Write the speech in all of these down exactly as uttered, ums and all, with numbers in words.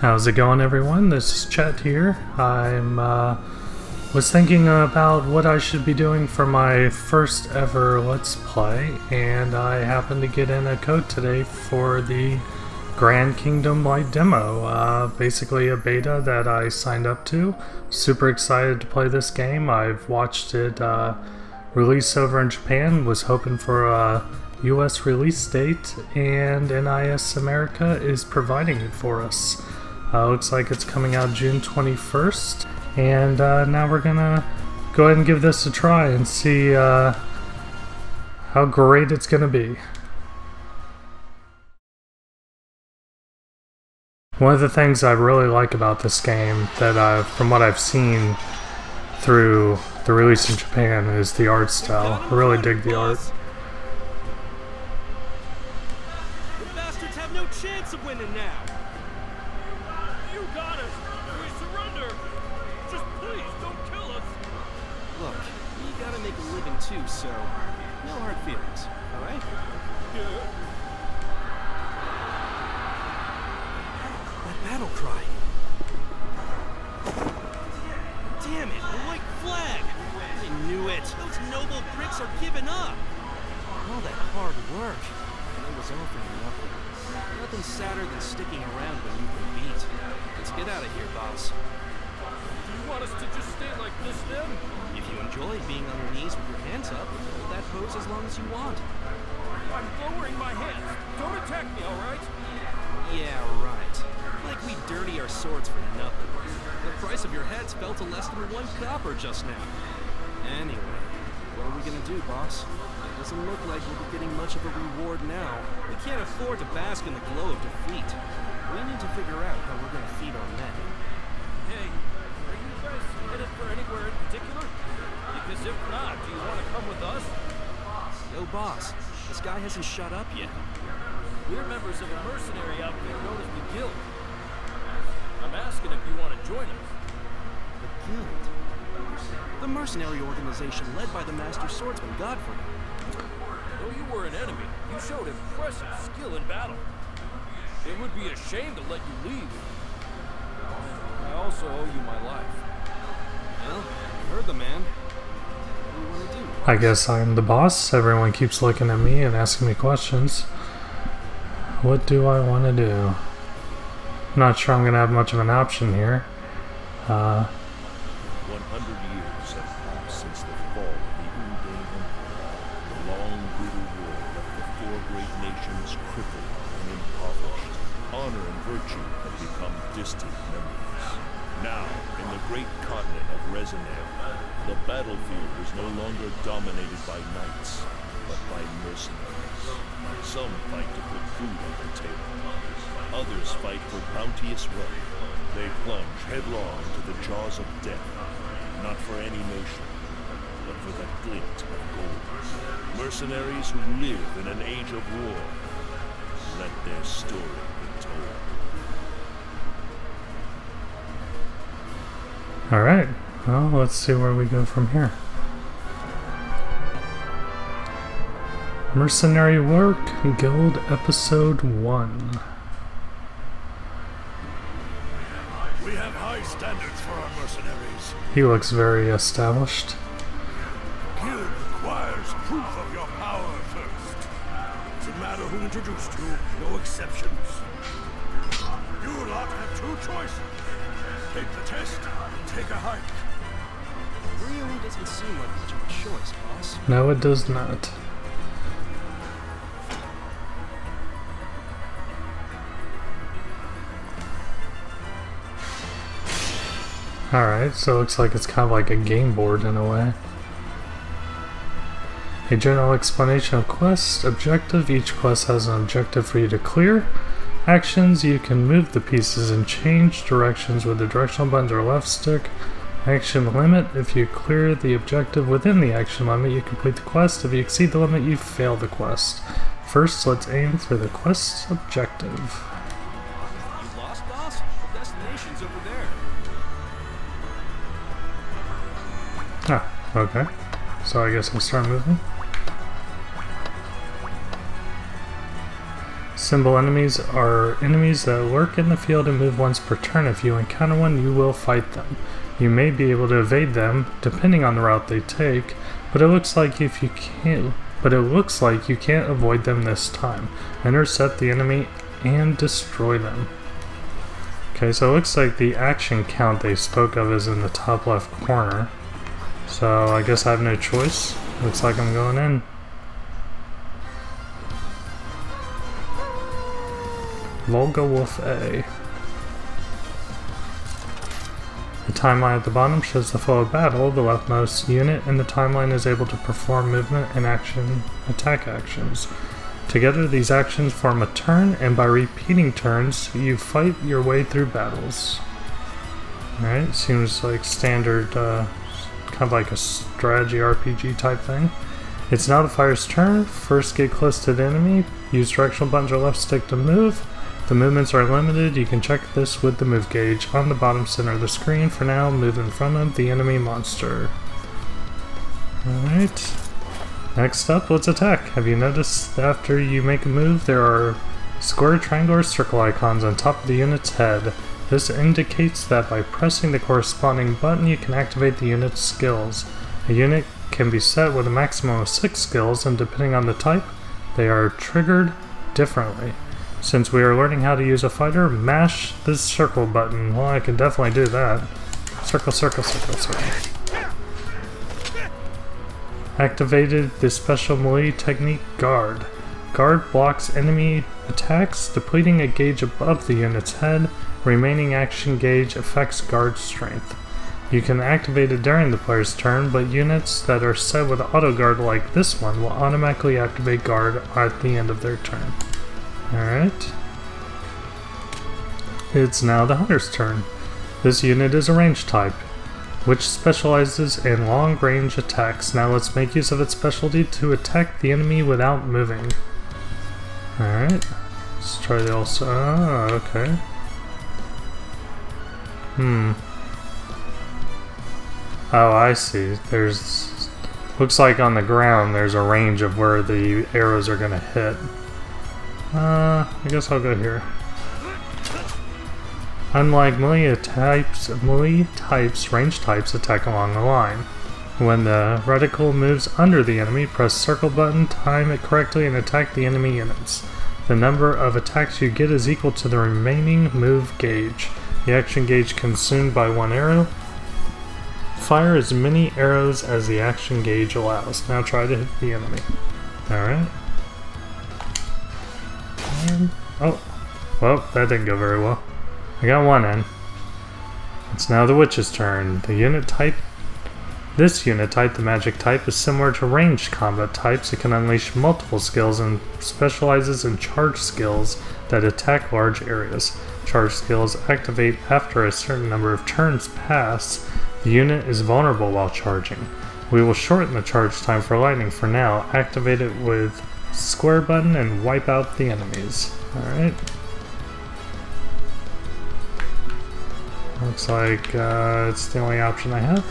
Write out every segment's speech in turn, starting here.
How's it going, everyone? This is Chet here. I'm uh, was thinking about what I should be doing for my first ever Let's Play, and I happened to get in a code today for the Grand Kingdom LiteDEMO. Uh, basically a beta that I signed up to. Super excited to play this game. I've watched it uh, release over in Japan, was hoping for a U S release date, and N I S America is providing it for us. Uh, looks like it's coming out June twenty-first, and uh, now we're gonna go ahead and give this a try and see uh, how great it's gonna be. One of the things I really like about this game, that uh, from what I've seen through the release in Japan, is the art style. I really dig the art. The bastards have no chance of winning now. You got us. We surrender. Just please don't kill us. Look, we gotta make a living too, so no hard feelings. All right? Yeah. That battle cry. Damn it, the white flag. I knew it. Those noble bricks are giving up. All that hard work, and it was all for nothing. Nothing sadder than sticking around when you've been beat. Let's get out of here, boss. Do you want us to just stay like this, then? If you enjoy being on your knees with your hands up, hold that pose as long as you want. I'm lowering my hands. Don't attack me, all right? Yeah, right. Like we dirty our swords for nothing. The price of your heads fell to less than one copper just now. Anyway, what are we gonna do, boss? Doesn't look like we'll be getting much of a reward now. We can't afford to bask in the glow of defeat. We need to figure out how we're gonna feed our men. Hey, are you guys headed for anywhere in particular? Because if not, do you want to come with us? Yo, boss, this guy hasn't shut up yet. We're members of a mercenary outfit known as the Guild. I'm asking if you want to join us. The Guild? The mercenary organization led by the master swordsman Godfrey. Though you were an enemy, you showed impressive skill in battle. It would be a shame to let you leave. I also owe you my life. Well, you heard the man. What do you want to do? I guess I'm the boss. Everyone keeps looking at me and asking me questions. What do I want to do? I'm not sure I'm going to have much of an option here. Uh, one hundred years have passed since the fall of the Uday Empire. The long, brutal war left the four great nations crippled and impoverished. Honor and virtue have become distant memories. Now, in the great continent of Reznel, the battlefield is no longer dominated by knights, but by mercenaries. Some fight to put food on the table. Others fight for bounteous wealth. They plunge headlong into the jaws of death, not for any nation, but for the glint of gold. Mercenaries who live in an age of war. Let their story be told. Alright, well, let's see where we go from here. Mercenary Work, Guild Episode one. We have high standards for our mercenaries. He looks very established. Guild requires proof of your power first. Doesn't matter who introduced you, no exceptions. You lot have two choices. Take the test, take a hike. Really doesn't seem like much of a choice, boss. No, it does not. Alright, so it looks like it's kind of like a game board in a way. A general explanation of quest. Objective. Each quest has an objective for you to clear. Actions. You can move the pieces and change directions with the directional button or left stick. Action limit. If you clear the objective within the action limit, you complete the quest. If you exceed the limit, you fail the quest. First, let's aim for the quest's objective. You lost, boss? The destination's over there. Ah, okay. So I guess I'll start moving. symbol enemies are enemies that lurk in the field and move once per turn. If you encounter one, you will fight them. You may be able to evade them depending on the route they take, but it looks like if you can't but it looks like you can't avoid them this time. Intercept the enemy and destroy them. Okay, so it looks like the action count they spoke of is in the top left corner. So I guess I have no choice. Looks like I'm going in. Volga Wolf A. The timeline at the bottom shows the flow of battle. The leftmost unit in the timeline is able to perform movement and action attack actions. Together these actions form a turn, and by repeating turns you fight your way through battles. Alright, seems like standard, uh, kind of like a strategy R P G type thing. It's now the fighter's turn. First get close to the enemy, use directional buttons or left stick to move. The movements are limited. You can check this with the move gauge on the bottom center of the screen. For now, move in front of the enemy monster. Alright. Next up, let's attack. Have you noticed that after you make a move, there are square, triangle, or circle icons on top of the unit's head? This indicates that by pressing the corresponding button, you can activate the unit's skills. A unit can be set with a maximum of six skills, and depending on the type, they are triggered differently. Since we are learning how to use a fighter, mash this circle button. Well, I can definitely do that. Circle, circle, circle, circle. Activated the special melee technique Guard. Guard blocks enemy attacks, depleting a gauge above the unit's head. Remaining action gauge affects Guard's strength. You can activate it during the player's turn, but units that are set with auto guard like this one will automatically activate Guard at the end of their turn. Alright. It's now the hunter's turn. This unit is a range type, which specializes in long-range attacks. Now let's make use of its specialty to attack the enemy without moving. Alright. Let's try the also. Oh, okay. Hmm. Oh, I see. There's... Looks like on the ground there's a range of where the arrows are gonna hit. Uh, I guess I'll go here. Unlike melee types, melee types, range types attack along the line. When the reticle moves under the enemy, press circle button, time it correctly, and attack the enemy units. The number of attacks you get is equal to the remaining move gauge. The action gauge consumed by one arrow. Fire as many arrows as the action gauge allows. Now try to hit the enemy. Alright. Oh, well, that didn't go very well. I got one in. It's now the witch's turn. The unit type, this unit type, the magic type, is similar to ranged combat types. It can unleash multiple skills and specializes in charge skills that attack large areas. Charge skills activate after a certain number of turns pass. The unit is vulnerable while charging. We will shorten the charge time for lightning for now. Activate it with square button and wipe out the enemies. Alright. Looks like uh, it's the only option I have.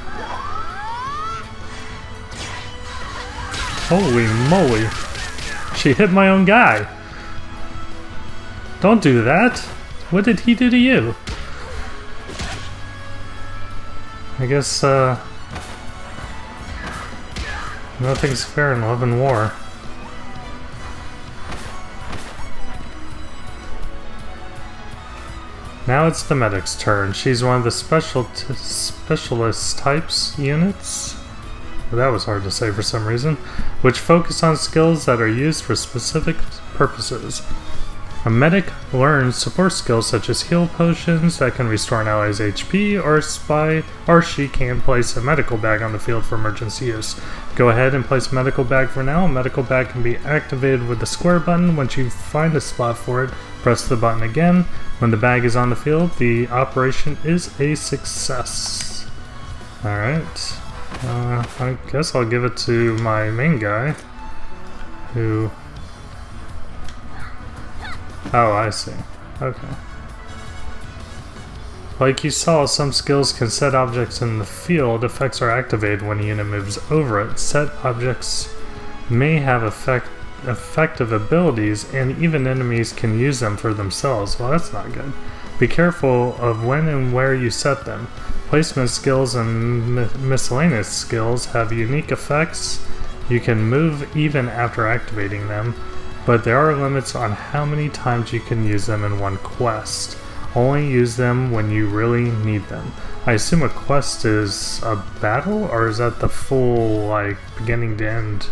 Holy moly! She hit my own guy! Don't do that! What did he do to you? I guess, uh... nothing's fair in love and war. Now it's the medic's turn. She's one of the special specialist types units. That was hard to say for some reason. Which focus on skills that are used for specific purposes. A medic learns support skills such as heal potions that can restore an ally's H P, or spy, or she can place a medical bag on the field for emergency use. Go ahead and place a medical bag for now. A medical bag can be activated with the square button. Once you find a spot for it, press the button again. When the bag is on the field, the operation is a success. Alright. Uh, I guess I'll give it to my main guy, who... Oh, I see. Okay. Like you saw, some skills can set objects in the field. Effects are activated when a unit moves over it. Set objects may have effect effective abilities, and even enemies can use them for themselves. Well, that's not good. Be careful of when and where you set them. Placement skills and mi miscellaneous skills have unique effects. You can move even after activating them, but there are limits on how many times you can use them in one quest. Only use them when you really need them. I assume a quest is a battle, or is that the full, like, beginning to end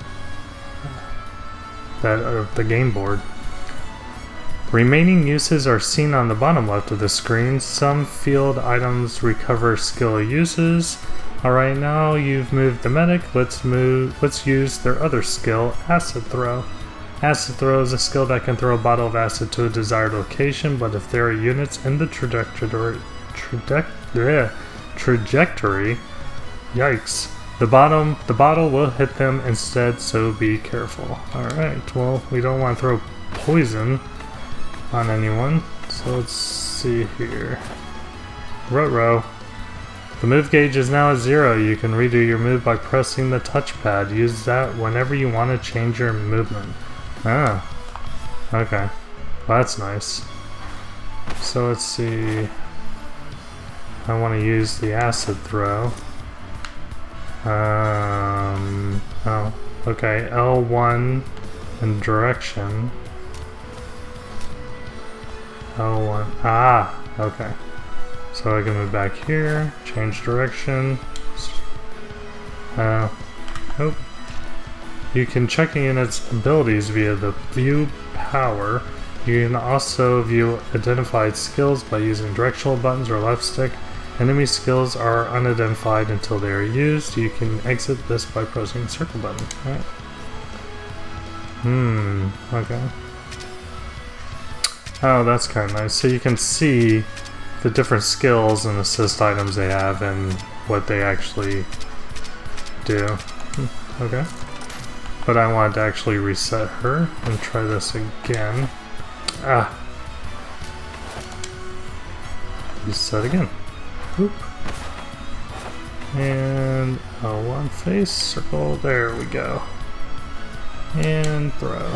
that of the game board? Remaining uses are seen on the bottom left of the screen. Some field items recover skill uses. Alright, now you've moved the medic. Let's move. Let's use their other skill, Acid Throw. Acid Throw is a skill that can throw a bottle of acid to a desired location, but if there are units in the trajectory, trajectory, trajectory, yikes, the bottom, the bottle will hit them instead. So be careful. All right. Well, we don't want to throw poison on anyone. So let's see here. Ruh-roh. The move gauge is now at zero. You can redo your move by pressing the touchpad. Use that whenever you want to change your movement. Ah, okay. Well, that's nice. So let's see. I want to use the acid throw. Um, oh, okay. L one in direction. L one. Ah, okay. So I can move back here, change direction. Uh, oh. You can check a unit's abilities via the view power. You can also view identified skills by using directional buttons or left stick. Enemy skills are unidentified until they are used. You can exit this by pressing the circle button. All right. Hmm, okay. Oh, that's kind of nice. So you can see the different skills and assist items they have and what they actually do. Hmm, okay. But I wanted to actually reset her and try this again. Ah. Reset again. Whoop. And L one face, circle, there we go. And throw.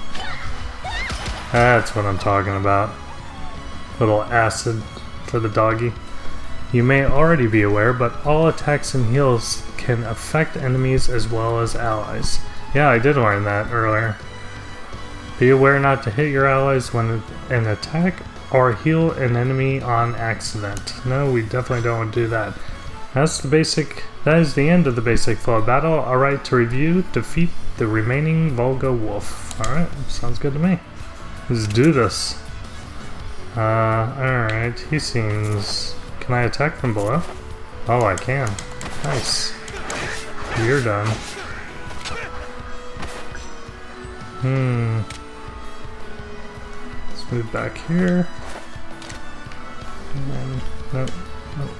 That's what I'm talking about. Little acid for the doggy. You may already be aware, but all attacks and heals can affect enemies as well as allies. Yeah, I did learn that earlier. Be aware not to hit your allies when an attack or heal an enemy on accident. No, we definitely don't want to do that. That's the basic, that is the end of the basic flow of battle. Alright, to review, defeat the remaining Volga Wolf. Alright, sounds good to me. Let's do this. Uh, alright, he seems... Can I attack from below? Oh, I can. Nice. You're done. Hmm. Let's move back here. And then, nope, nope,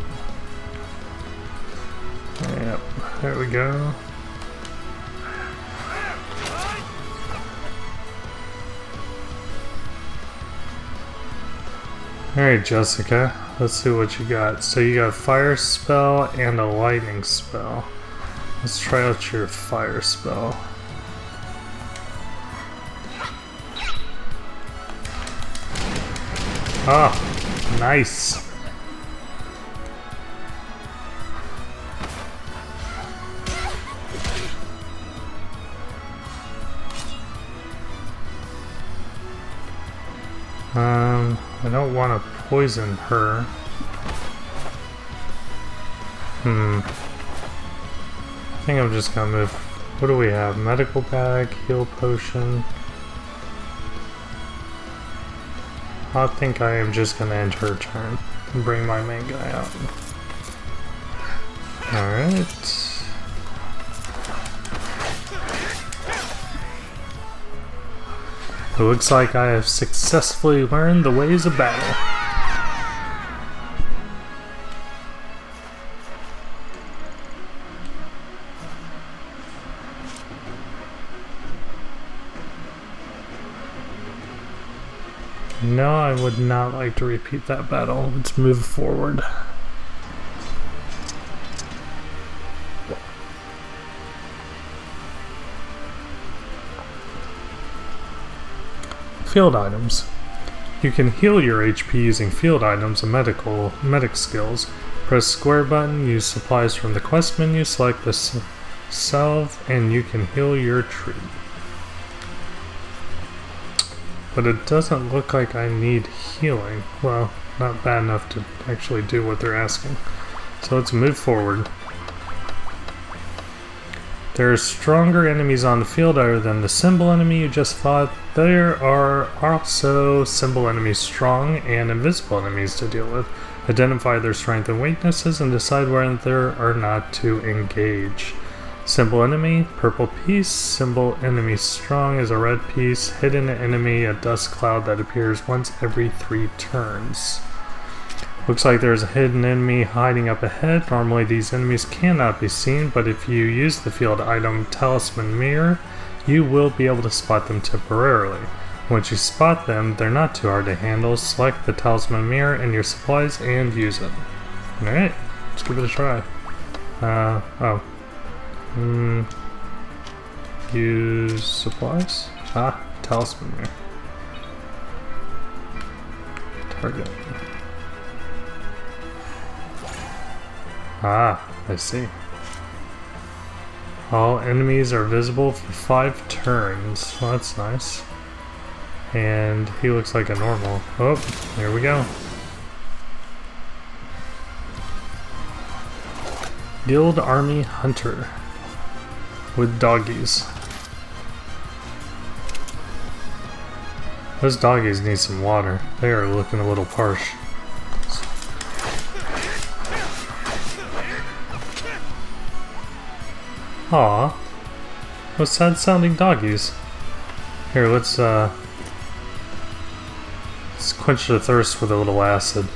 nope. Yep, there we go. Alright, Jessica, let's see what you got. So you got a fire spell and a lightning spell. Let's try out your fire spell. Ah, nice. Um, I don't want to poison her. Hmm. I think I'm just gonna move. What do we have? Medical bag, heal potion. I think I am just gonna end her turn and bring my main guy out. Alright. It looks like I have successfully learned the ways of battle. No, I would not like to repeat that battle. Let's move forward. field items. You can heal your H P using field items and medical medic skills. Press square button, use supplies from the quest menu, select the salve, and you can heal your tree. But it doesn't look like I need healing. Well, not bad enough to actually do what they're asking. So let's move forward. There are stronger enemies on the field other than the symbol enemy you just fought. There are also symbol enemies strong and invisible enemies to deal with. Identify their strengths and weaknesses and decide whether or not to engage. Symbol enemy, purple piece. Symbol enemy strong is a red piece. Hidden enemy, a dust cloud that appears once every three turns. Looks like there's a hidden enemy hiding up ahead. Normally these enemies cannot be seen, but if you use the field item Talisman Mirror, you will be able to spot them temporarily. Once you spot them, they're not too hard to handle. Select the Talisman Mirror in your supplies and use it. Alright, let's give it a try. Uh, oh. Hmm. Use supplies? Ah, Talisman Mirror. Target. Ah, I see. All enemies are visible for five turns. Well, that's nice. And he looks like a normal. Oh, here we go. Guild Army Hunter with doggies. Those doggies need some water. They are looking a little parched. Aw, those sad sounding doggies. Here, let's uh let's quench the thirst with a little acid.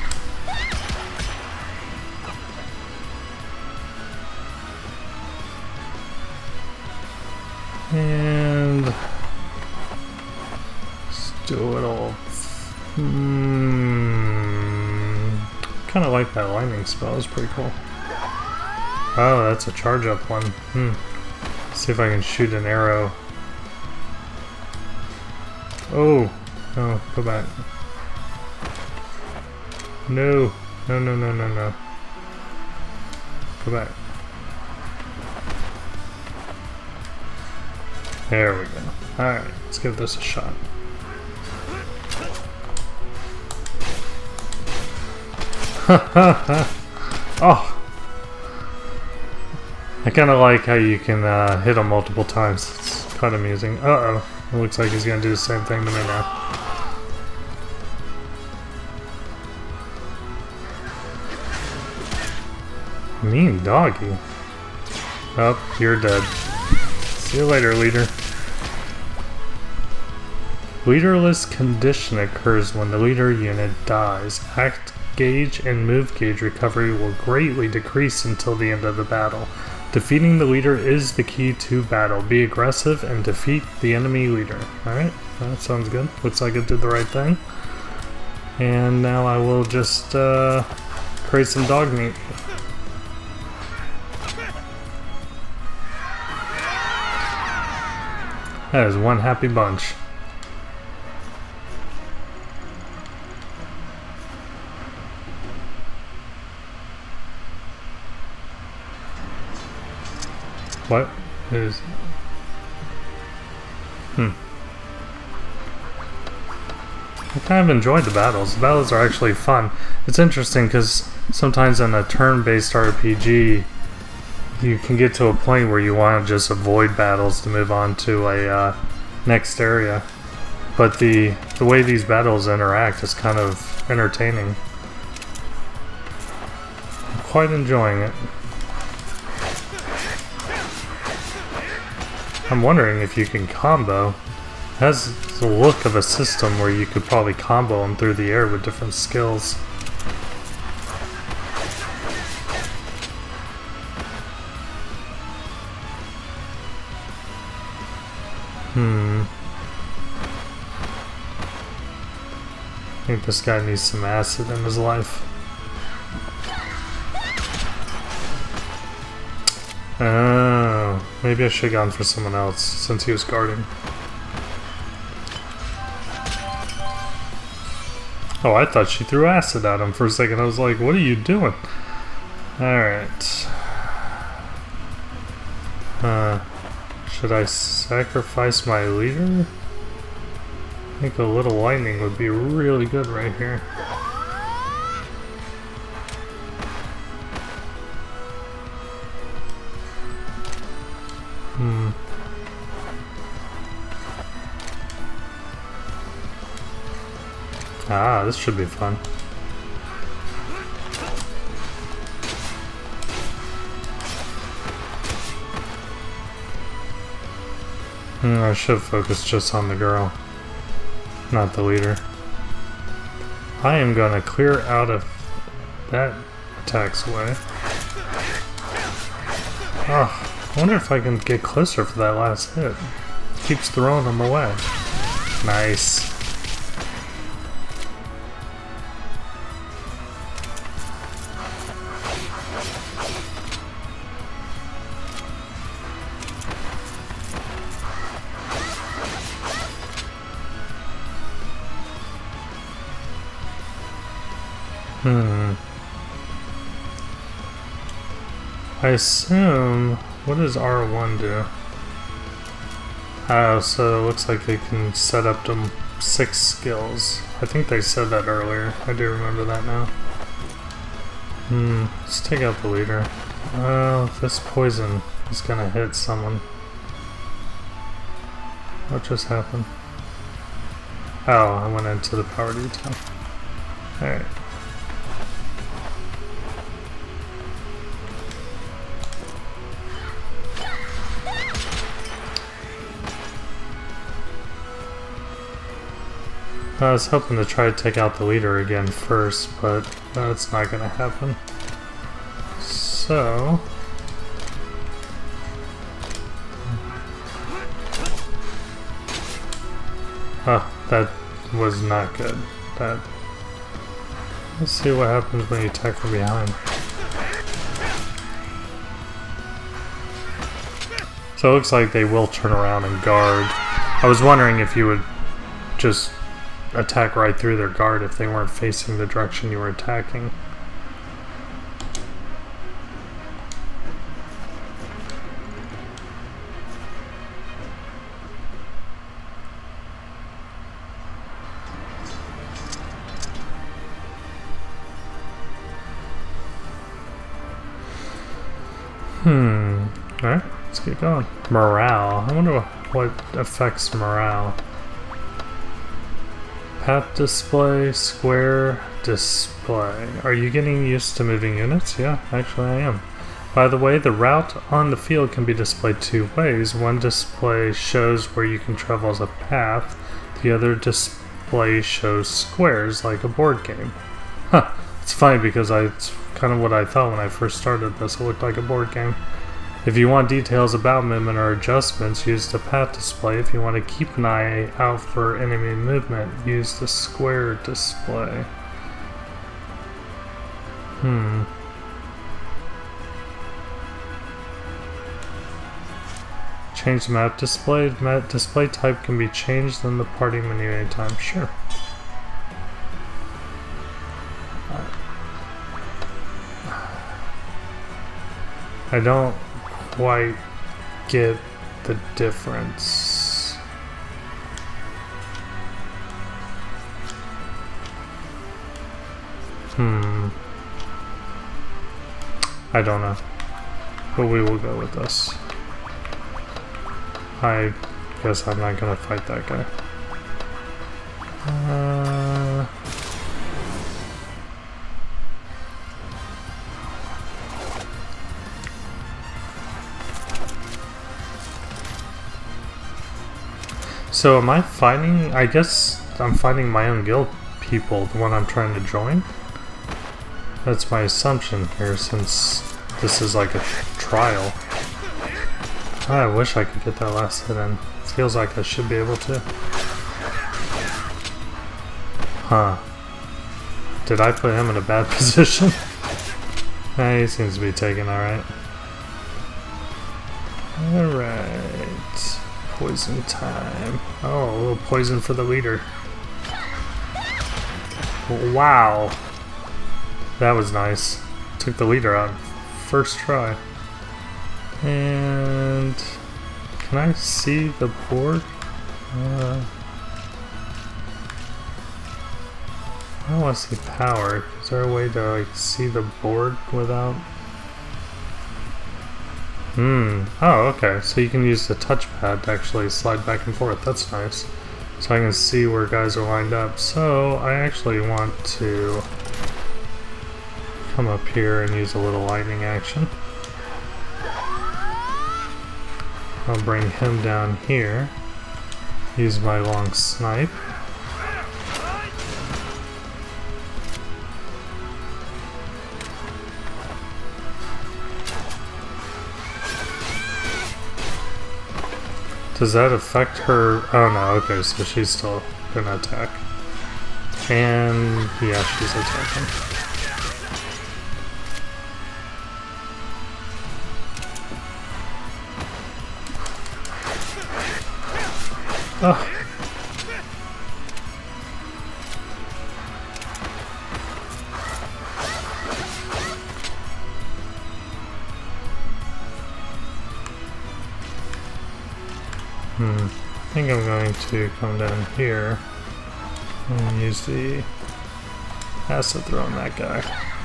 And let's do it all. Hmm, kinda like that lightning spell, it's pretty cool. Oh, that's a charge up one. Hmm. Let's see if I can shoot an arrow. Oh, no, go back. No, no, no, no, no, no. Go back. There we go. Alright, let's give this a shot. Ha ha ha! Oh! I kind of like how you can uh, hit him multiple times. It's quite amusing. Uh-oh. It looks like he's going to do the same thing to me now. Mean doggy. Oh, you're dead. See you later, leader. Leaderless condition occurs when the leader unit dies. Act gauge and move gauge recovery will greatly decrease until the end of the battle. Defeating the leader is the key to battle. Be aggressive and defeat the enemy leader. Alright, that sounds good. Looks like it did the right thing. And now I will just uh, create some dog meat. That is one happy bunch. What is... Hmm. I kind of enjoyed the battles. The battles are actually fun. It's interesting because sometimes in a turn-based R P G, you can get to a point where you want to just avoid battles to move on to a uh, next area. But the, the way these battles interact is kind of entertaining. I'm quite enjoying it. I'm wondering if you can combo. It has the look of a system where you could probably combo them through the air with different skills. Hmm. I think this guy needs some acid in his life. Oh, maybe I should have gone for someone else since he was guarding. Oh, I thought she threw acid at him for a second. I was like, what are you doing? Alright. Uh, should I sacrifice my leader? I think a little lightning would be really good right here. Hmm. Ah, this should be fun. Hmm, I should focus just on the girl, not the leader. I am gonna clear out of that attack's way. Oh, I wonder if I can get closer for that last hit. Keeps throwing them away. Nice. Hmm. I assume... What does R one do? Oh, so it looks like they can set up to six skills. I think they said that earlier. I do remember that now. Hmm. Let's take out the leader. Oh, this poison is gonna hit someone. What just happened? Oh, I went into the power detail. Alright. I was hoping to try to take out the leader again first, but that's not going to happen. So... Oh, that was not good. That... Let's see what happens when you attack from behind. So it looks like they will turn around and guard. I was wondering if you would just attack right through their guard if they weren't facing the direction you were attacking. Hmm. Alright, let's keep going. Morale. I wonder what affects morale. Path display, square display. Are you getting used to moving units? Yeah, actually I am. By the way, the route on the field can be displayed two ways. One display shows where you can travel as a path. The other display shows squares like a board game. Huh. It's funny because I, it's kind of what I thought when I first started this. It looked like a board game. If you want details about movement or adjustments, use the path display. If you want to keep an eye out for enemy movement, use the square display. Hmm. Change the map display. Map display type can be changed in the party menu anytime. Sure. I don't quite get the difference. Hmm. I don't know. But we will go with this. I guess I'm not gonna fight that guy. Uh... So am I fighting, I guess I'm fighting my own guild people, the one I'm trying to join? That's my assumption here, since this is like a trial. I wish I could get that last hit in. Feels like I should be able to. Huh. Did I put him in a bad position? Eh, he seems to be taking alright. Alright. Poison time. Oh, a little poison for the leader. Wow. That was nice. Took the leader out first try. And can I see the board? Uh, I don't want to see power. Is there a way to like see the board without? Hmm. Oh, okay. So you can use the touchpad to actually slide back and forth. That's nice. So I can see where guys are lined up. So I actually want to come up here and use a little lightning action. I'll bring him down here. Use my long snipe. Does that affect her? Oh no, okay, so she's still gonna attack. And yeah, she's attacking. Oh. Hmm. I think I'm going to come down here and use the acid throw on that guy.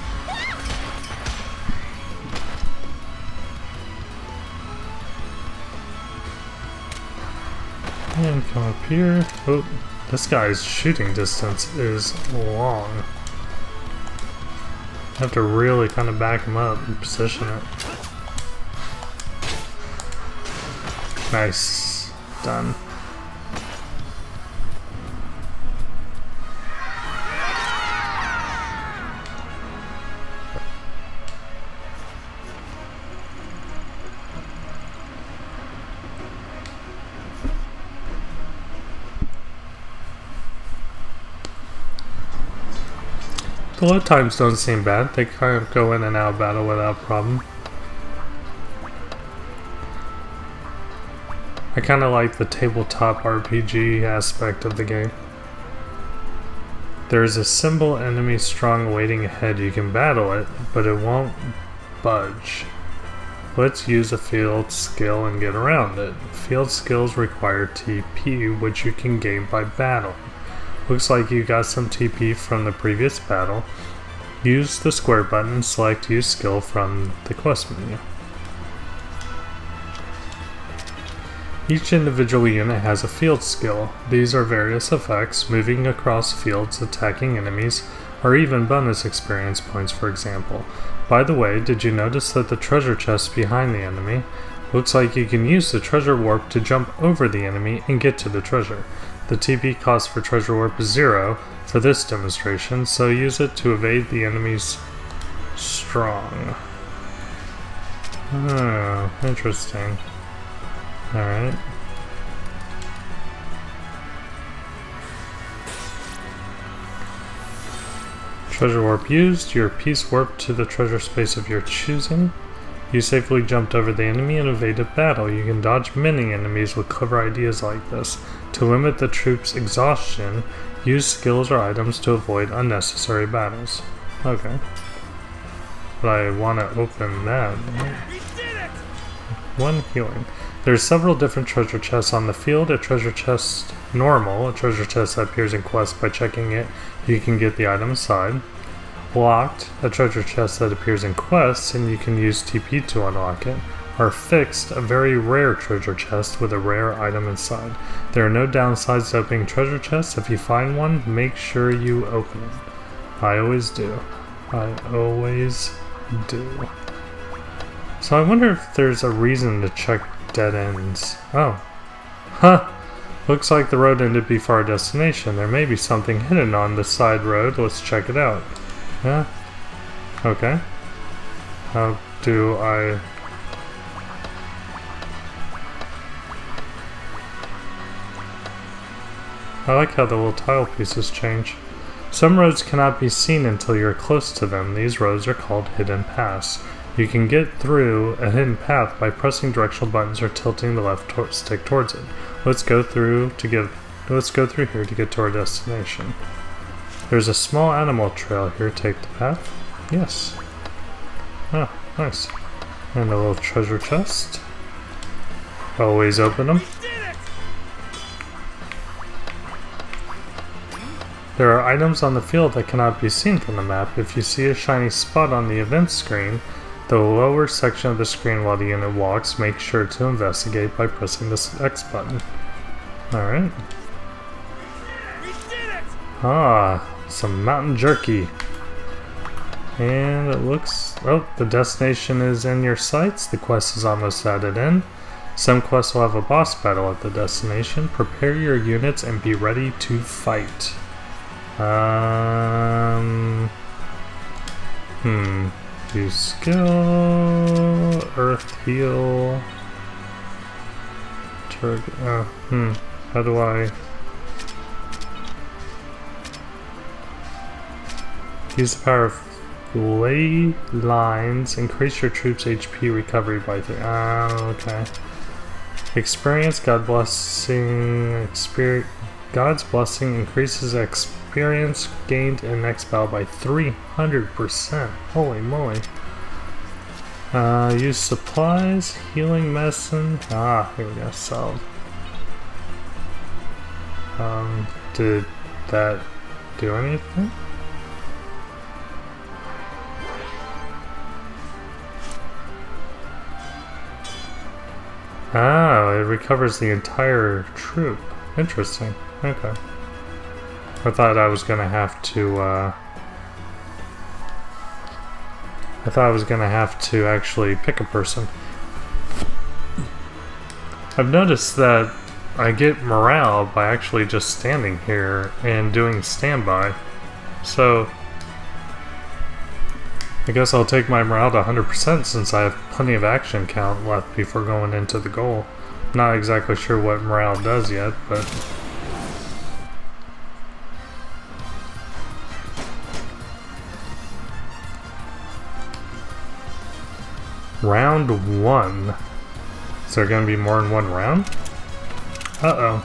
And come up here. Oh, this guy's shooting distance is long. I have to really kind of back him up and position it. Nice. Done. The load times don't seem bad. They kind of go in and out of battle without problem. I kind of like the tabletop R P G aspect of the game. There is a symbol enemy strong waiting ahead. You can battle it, but it won't budge. Let's use a field skill and get around it. Field skills require T P, which you can gain by battle. Looks like you got some T P from the previous battle. Use the square button and select use skill from the quest menu. Each individual unit has a field skill. These are various effects, moving across fields, attacking enemies, or even bonus experience points, for example. By the way, did you notice that the treasure chest behind the enemy? Looks like you can use the treasure warp to jump over the enemy and get to the treasure. The T P cost for treasure warp is zero for this demonstration, so use it to evade the enemy's strong. Oh, interesting. Alright. Treasure warp used. Your piece warped to the treasure space of your choosing. You safely jumped over the enemy and evaded battle. You can dodge many enemies with clever ideas like this. To limit the troops' exhaustion, use skills or items to avoid unnecessary battles. Okay. But I want to open that. One healing. There's several different treasure chests on the field. A treasure chest normal, a treasure chest that appears in quests by checking it, you can get the item inside. Locked, a treasure chest that appears in quests and you can use T P to unlock it. Or fixed, a very rare treasure chest with a rare item inside. There are no downsides to opening treasure chests. If you find one, make sure you open it. I always do. I always do. So I wonder if there's a reason to check dead ends. Oh. Huh. Looks like the road ended before our destination. There may be something hidden on the side road. Let's check it out. Yeah. Okay. How do I... I like how the little tile pieces change. Some roads cannot be seen until you're close to them. These roads are called hidden paths. You can get through a hidden path by pressing directional buttons or tilting the left to stick towards it. Let's go through to get let's go through here to get to our destination. There's a small animal trail here. Take the path. Yes. Ah, nice. And a little treasure chest. Always open them. There are items on the field that cannot be seen from the map. If you see a shiny spot on the event screen, the lower section of the screen while the unit walks, make sure to investigate by pressing this X button. Alright. Ah, some mountain jerky. And it looks... oh, the destination is in your sights. The quest is almost at an end. Some quests will have a boss battle at the destination. Prepare your units and be ready to fight. Um... Hmm... Use skill... Earth heal... Target... Oh, hmm... How do I... Use the power of ley lines. Increase your troops' H P recovery by three. Ah, okay. Experience. God blessing. Experience. God's blessing increases experience gained in next battle by three hundred percent. Holy moly. Uh, use supplies. Healing medicine. Ah, here we go. Solved. Um, did that do anything? Oh, it recovers the entire troop. Interesting. Okay. I thought I was gonna have to, uh... I thought I was gonna have to actually pick a person. I've noticed that I get morale by actually just standing here and doing standby. So... I guess I'll take my morale to one hundred percent since I have plenty of action count left before going into the goal. Not exactly sure what morale does yet, but... Round one. Is there going to be more than one round? Uh-oh.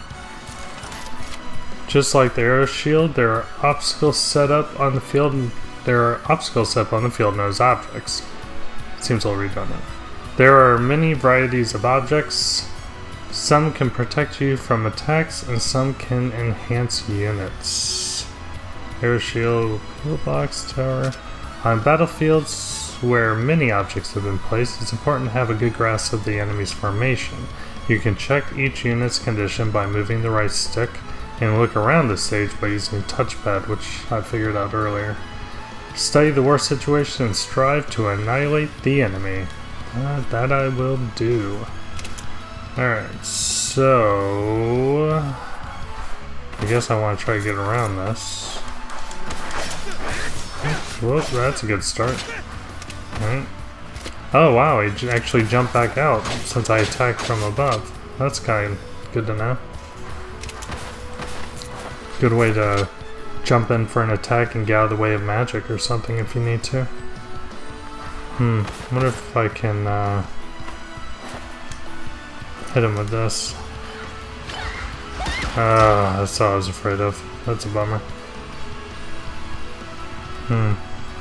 Just like the arrow shield, there are obstacles set up on the field and There are obstacles set up on the field known as objects. It seems a little redundant. There are many varieties of objects. Some can protect you from attacks, and some can enhance units. Air shield, pillbox, tower. On battlefields where many objects have been placed, it's important to have a good grasp of the enemy's formation. You can check each unit's condition by moving the right stick, and look around the stage by using touchpad, which I figured out earlier. Study the war situation and strive to annihilate the enemy. Uh, that I will do. Alright, so... I guess I want to try to get around this. Whoop, that's a good start. Right. Oh wow, he j actually jumped back out since I attacked from above. That's kind of good to know. Good way to jump in for an attack and get out of the way of magic or something if you need to. Hmm, I wonder if I can uh, hit him with this. Ah, uh, that's all I was afraid of. That's a bummer. Hmm.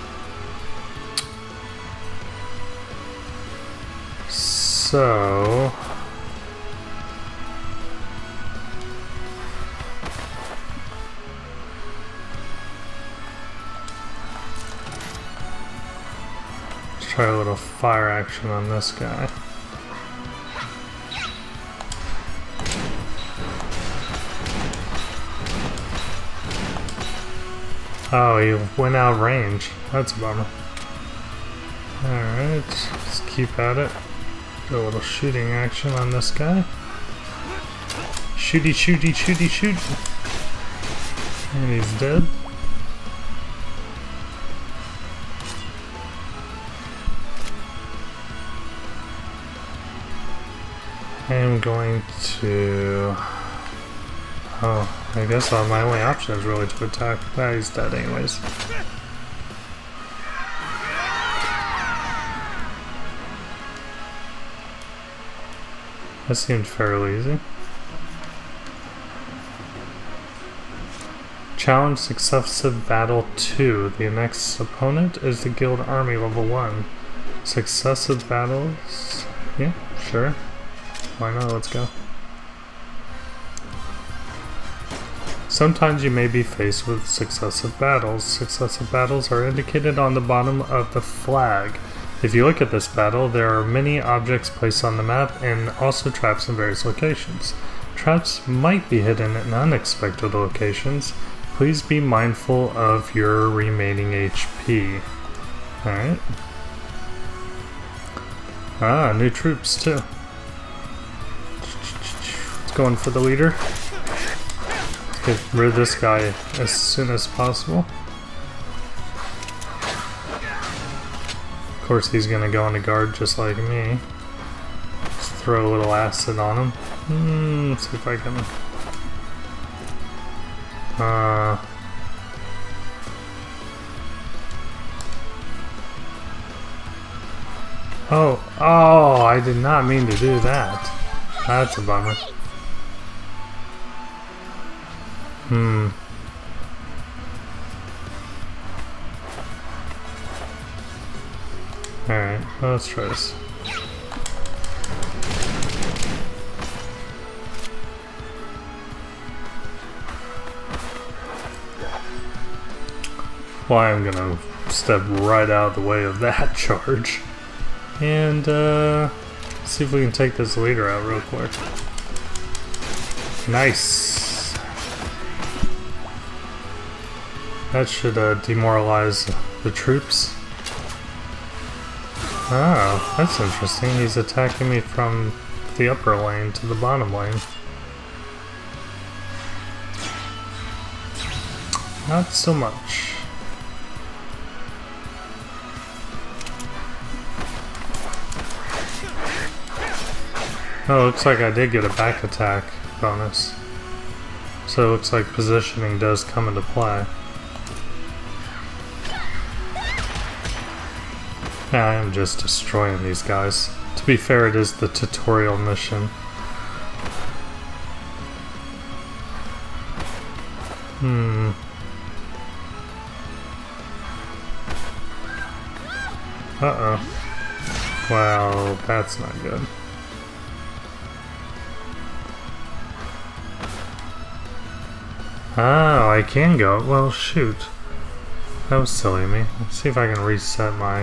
So... try a little fire action on this guy. Oh, he went out of range. That's a bummer. Alright, let's keep at it. Do a little shooting action on this guy. Shooty, shooty, shooty, shoot. And he's dead. I'm going to... Oh, I guess uh, my only option is really to attack. Ah, he's dead anyways. That seemed fairly easy. Challenge successive battle two. The next opponent is the guild army level one. Successive battles? Yeah, sure. Why not? Let's go. Sometimes you may be faced with successive battles. Successive battles are indicated on the bottom of the flag. If you look at this battle, there are many objects placed on the map and also traps in various locations. Traps might be hidden in unexpected locations. Please be mindful of your remaining H P. Alright. Ah, new troops too. Let's go in for the leader. Let's get rid of this guy as soon as possible. Of course he's gonna go into guard just like me. Just throw a little acid on him. Hmm, let's see if I can... Uh... Oh, oh, I did not mean to do that. That's a bummer. Hmm. Alright, well, let's try this. Well, I'm gonna step right out of the way of that charge. And, uh, see if we can take this leader out real quick. Nice! That should, uh, demoralize the troops. Oh, that's interesting. He's attacking me from the upper lane to the bottom lane. Not so much. Oh, looks like I did get a back attack bonus. So it looks like positioning does come into play. Yeah, I am just destroying these guys. To be fair, it is the tutorial mission. Hmm. Uh-oh. Well, that's not good. Oh, I can go. Well, shoot. That was silly of me. Let's see if I can reset my...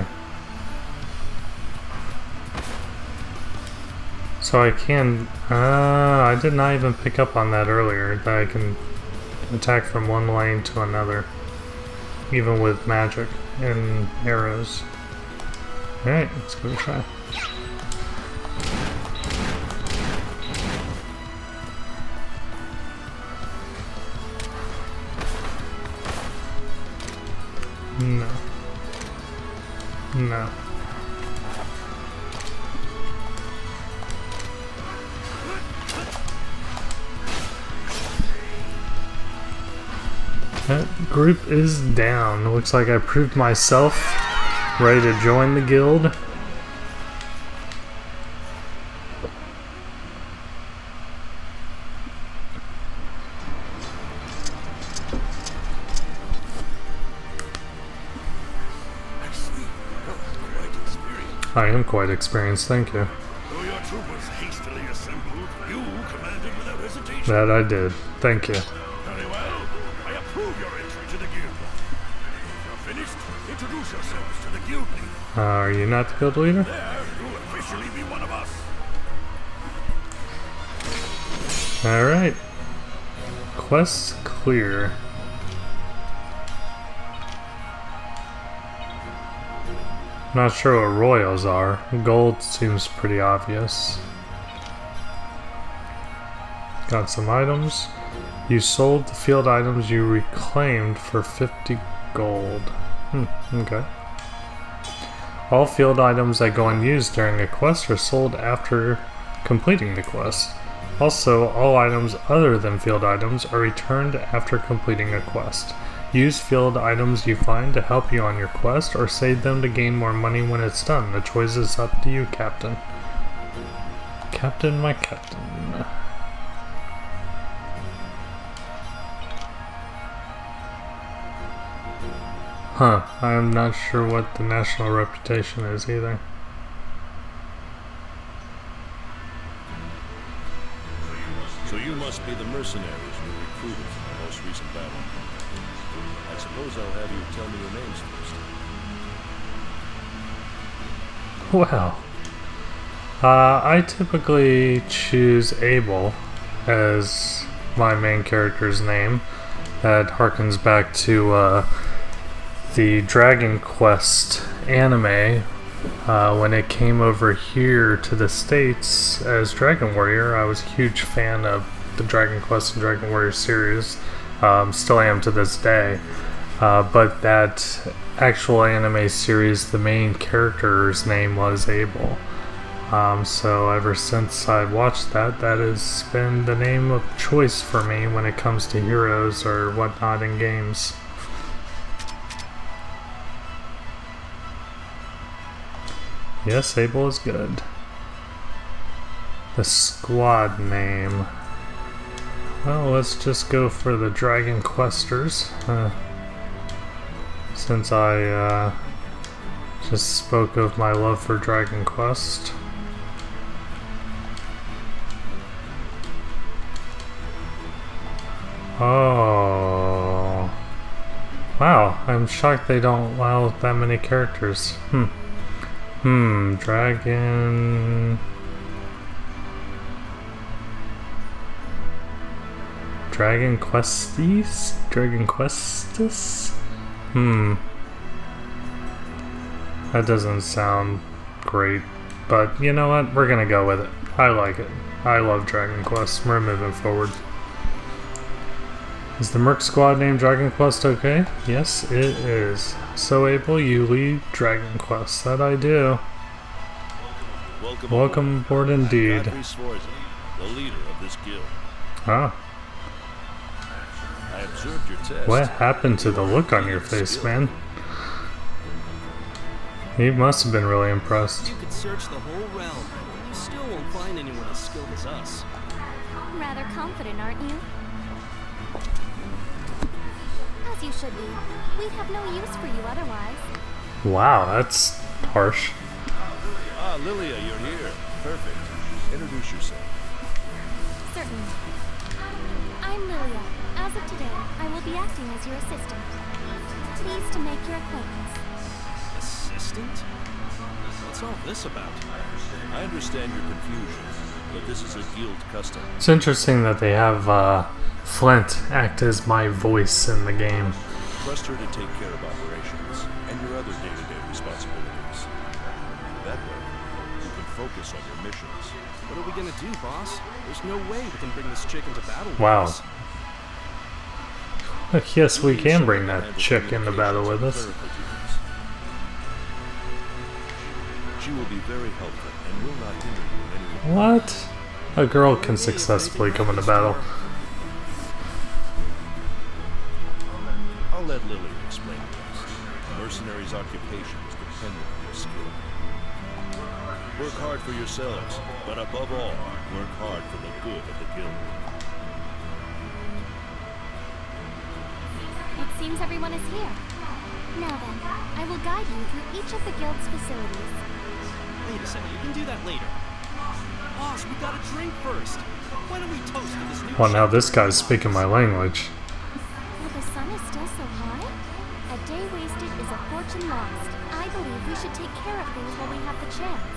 So I can... Ah, I did not even pick up on that earlier, that I can attack from one lane to another. Even with magic and arrows. Alright, let's give it a try. No. No. That group is down. Looks like I proved myself ready to join the guild. I am quite experienced, thank you. Though your troopers hastily assembled, you commanded without hesitation. That I did. Thank you. Very well. I approve your entry to the guild. If you're finished, introduce yourselves to the guild leader. Uh, are you not the guild leader? There, you'll officially be one of us. Alright. Quest clear. Not sure what royals are. Gold seems pretty obvious. Got some items. You sold the field items you reclaimed for fifty gold. Hmm, okay. All field items that go unused during a quest are sold after completing the quest. Also, all items other than field items are returned after completing a quest. Use field items you find to help you on your quest, or save them to gain more money when it's done. The choice is up to you, Captain. Captain, my Captain. Huh, I'm not sure what the national reputation is either. So you must be the mercenaries you recruited from the most recent battle. I suppose I'll have you tell me your names first. Well, uh, I typically choose Abel as my main character's name. That harkens back to uh, the Dragon Quest anime. Uh, when it came over here to the States as Dragon Warrior, I was a huge fan of the Dragon Quest and Dragon Warrior series. Um, still am to this day. Uh, but that actual anime series, the main character's name was Abel. Um, so ever since I watched that, that has been the name of choice for me when it comes to heroes or whatnot in games. Yes, Abel is good. The squad name. Well, let's just go for the Dragon Questers. Uh, since I uh, just spoke of my love for Dragon Quest. Oh. Wow, I'm shocked they don't allow that many characters. Hmm. Hmm, Dragon... Dragon Questies? Dragon Questus? Hmm. That doesn't sound great, but you know what? We're gonna go with it. I like it. I love Dragon Quest. We're moving forward. Is the Merc Squad named Dragon Quest okay? Yes, it is. So Abel, you lead Dragon Quest. That I do. Welcome, Welcome aboard indeed. Godfrey Sforza, the leader of this guild. Ah. I observed your test. What happened to the look on your face, man? You must have been really impressed. You could search the whole realm, and you still won't find anyone as skilled as us. Rather confident, aren't you? As you should be. We'd have no use for you otherwise. Wow, that's harsh. Ah, Lilia, you're here. Perfect. Introduce yourself. Certainly. I'm Lilia. As of today, I will be acting as your assistant. Pleased to make your acquaintance. Assistant? What's all this about? I understand your confusion, but this is a guild custom. It's interesting that they have uh, Flint act as my voice in the game. Trust her to take care of operations and your other day-to-day responsibilities. That way, you can focus on your missions. What are we gonna do, boss? There's no way we can bring this chick into battle with Wow. us. Yes, we can bring that chick into battle with us. She will be very helpful and will not hinder you in any way. What? A girl can successfully come into battle. I'll let Lily explain the rest. A mercenary's occupation is dependent on your skill. Work hard for yourselves, but above all, work hard for the good of the guild. It seems everyone is here. Now then, I will guide you through each of the guild's facilities. Wait a second, you can do that later. Boss, we gotta drink first. Why don't we toast to this new Well, now chick? this guy's speaking my language. Well, the sun is still so high. A day wasted is a fortune lost. I believe we should take care of things while we have the chance.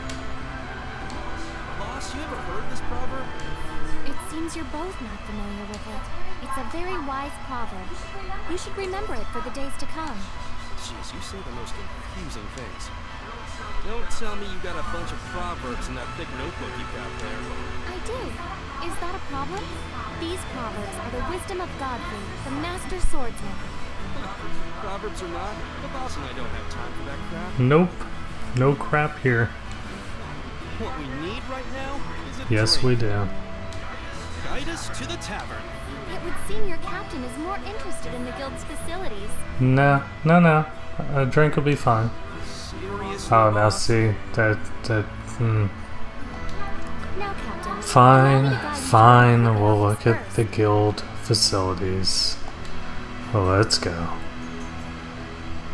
Boss, you ever heard this proverb? It seems you're both not familiar with it. It's a very wise proverb. You should remember it for the days to come. Jeez, you say the most confusing things. Don't tell me you got a bunch of proverbs in that thick notebook you got there. I do. Is that a problem? These proverbs are the wisdom of Godfrey, the master swordsman. Proverbs or not, the boss and I don't have time for that crap. Nope. No crap here. What we need right now is a Yes, drink. we do. Guide us to the tavern. It would seem your captain is more interested in the guild's facilities. No, no, no. A drink will be fine. Seriously, Oh, now boss? see, that, that, hmm. Now, Captain. allow me to Fine, guide you to fine, the we'll facilities look at the first. guild facilities. Well, let's go.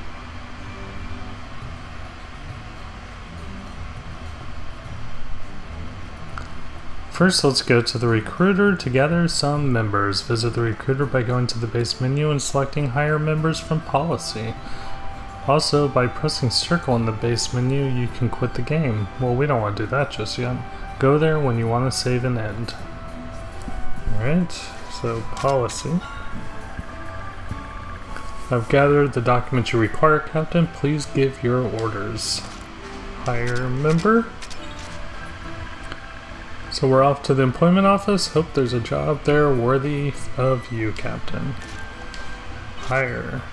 first, let's go to the recruiter to gather some members. Visit the recruiter by going to the base menu and selecting hire members from policy. Also, by pressing circle in the base menu, you can quit the game. Well, we don't want to do that just yet. Go there when you want to save and end. Alright, so policy. I've gathered the documents you require, Captain. Please give your orders. Hire member. So we're off to the employment office. Hope there's a job there worthy of you, Captain. Hire.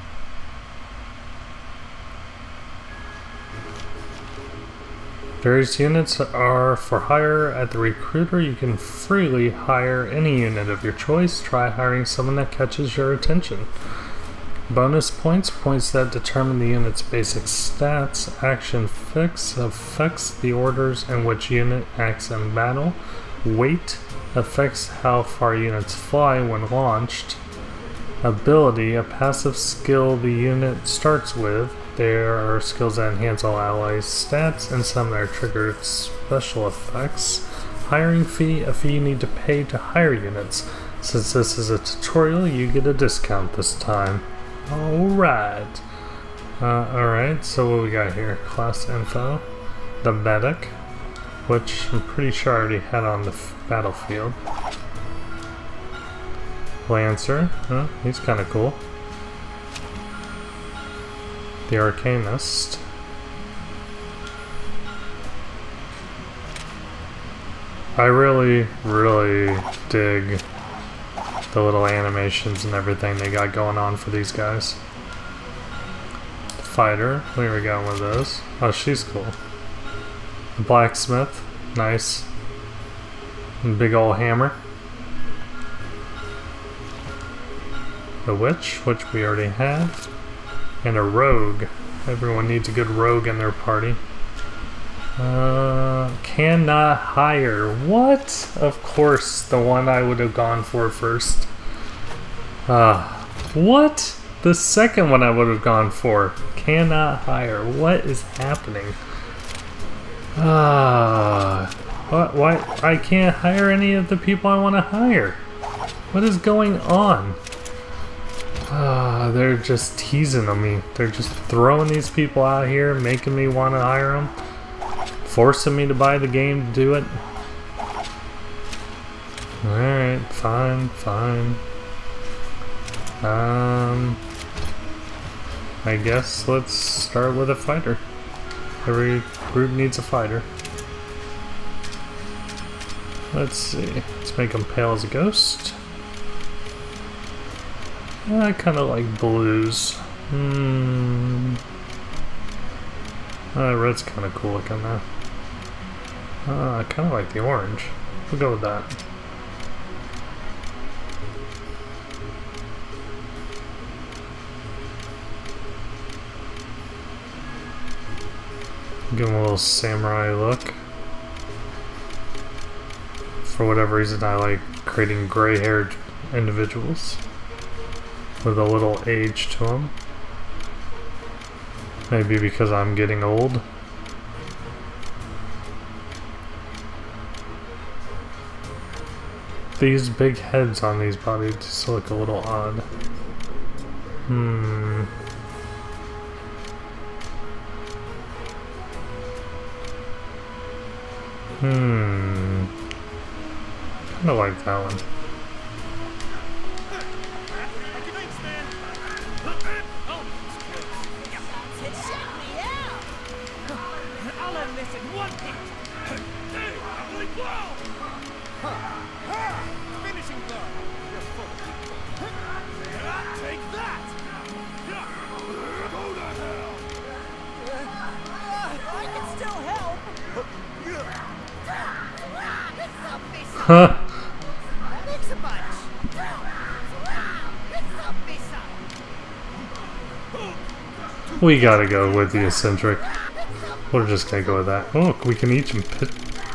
Various units are for hire at the recruiter. You can freely hire any unit of your choice. Try hiring someone that catches your attention. Bonus points, points that determine the unit's basic stats. Action fix affects the orders in which unit acts in battle. Weight affects how far units fly when launched. Ability, a passive skill the unit starts with. There are skills that enhance all allies' stats, and some that are triggered special effects. Hiring fee, a fee you need to pay to hire units. Since this is a tutorial, you get a discount this time. Alright. Uh, Alright, so what we got here? Class info. The medic, which I'm pretty sure I already had on the f battlefield. Lancer, huh? He's kind of cool. The Arcanist. I really, really dig the little animations and everything they got going on for these guys. The Fighter, we were going with those. Oh, she's cool. The Blacksmith, nice. And big ol' hammer. The Witch, which we already have. And a rogue. Everyone needs a good rogue in their party. Uh, cannot hire. What? Of course, the one I would have gone for first. Uh, what? The second one I would have gone for. Cannot hire. What is happening? Ah, uh, what? Why? I can't hire any of the people I want to hire. What is going on? Ah, uh, they're just teasing on me. They're just throwing these people out here, making me want to hire them, forcing me to buy the game to do it. Alright, fine, fine. Um, I guess let's start with a fighter. Every group needs a fighter. Let's see. Let's make him pale as a ghost. I kind of like blues. Hmm. Uh, red's kind of cool looking though. Uh, I kind of like the orange. We'll go with that. Give him a little samurai look. For whatever reason, I like creating gray-haired individuals with a little age to them. Maybe because I'm getting old. These big heads on these bodies just look a little odd. Hmm. Hmm. Kinda like that one. Huh. We gotta go with the eccentric. We're just gonna go with that. Oh, we can each pit.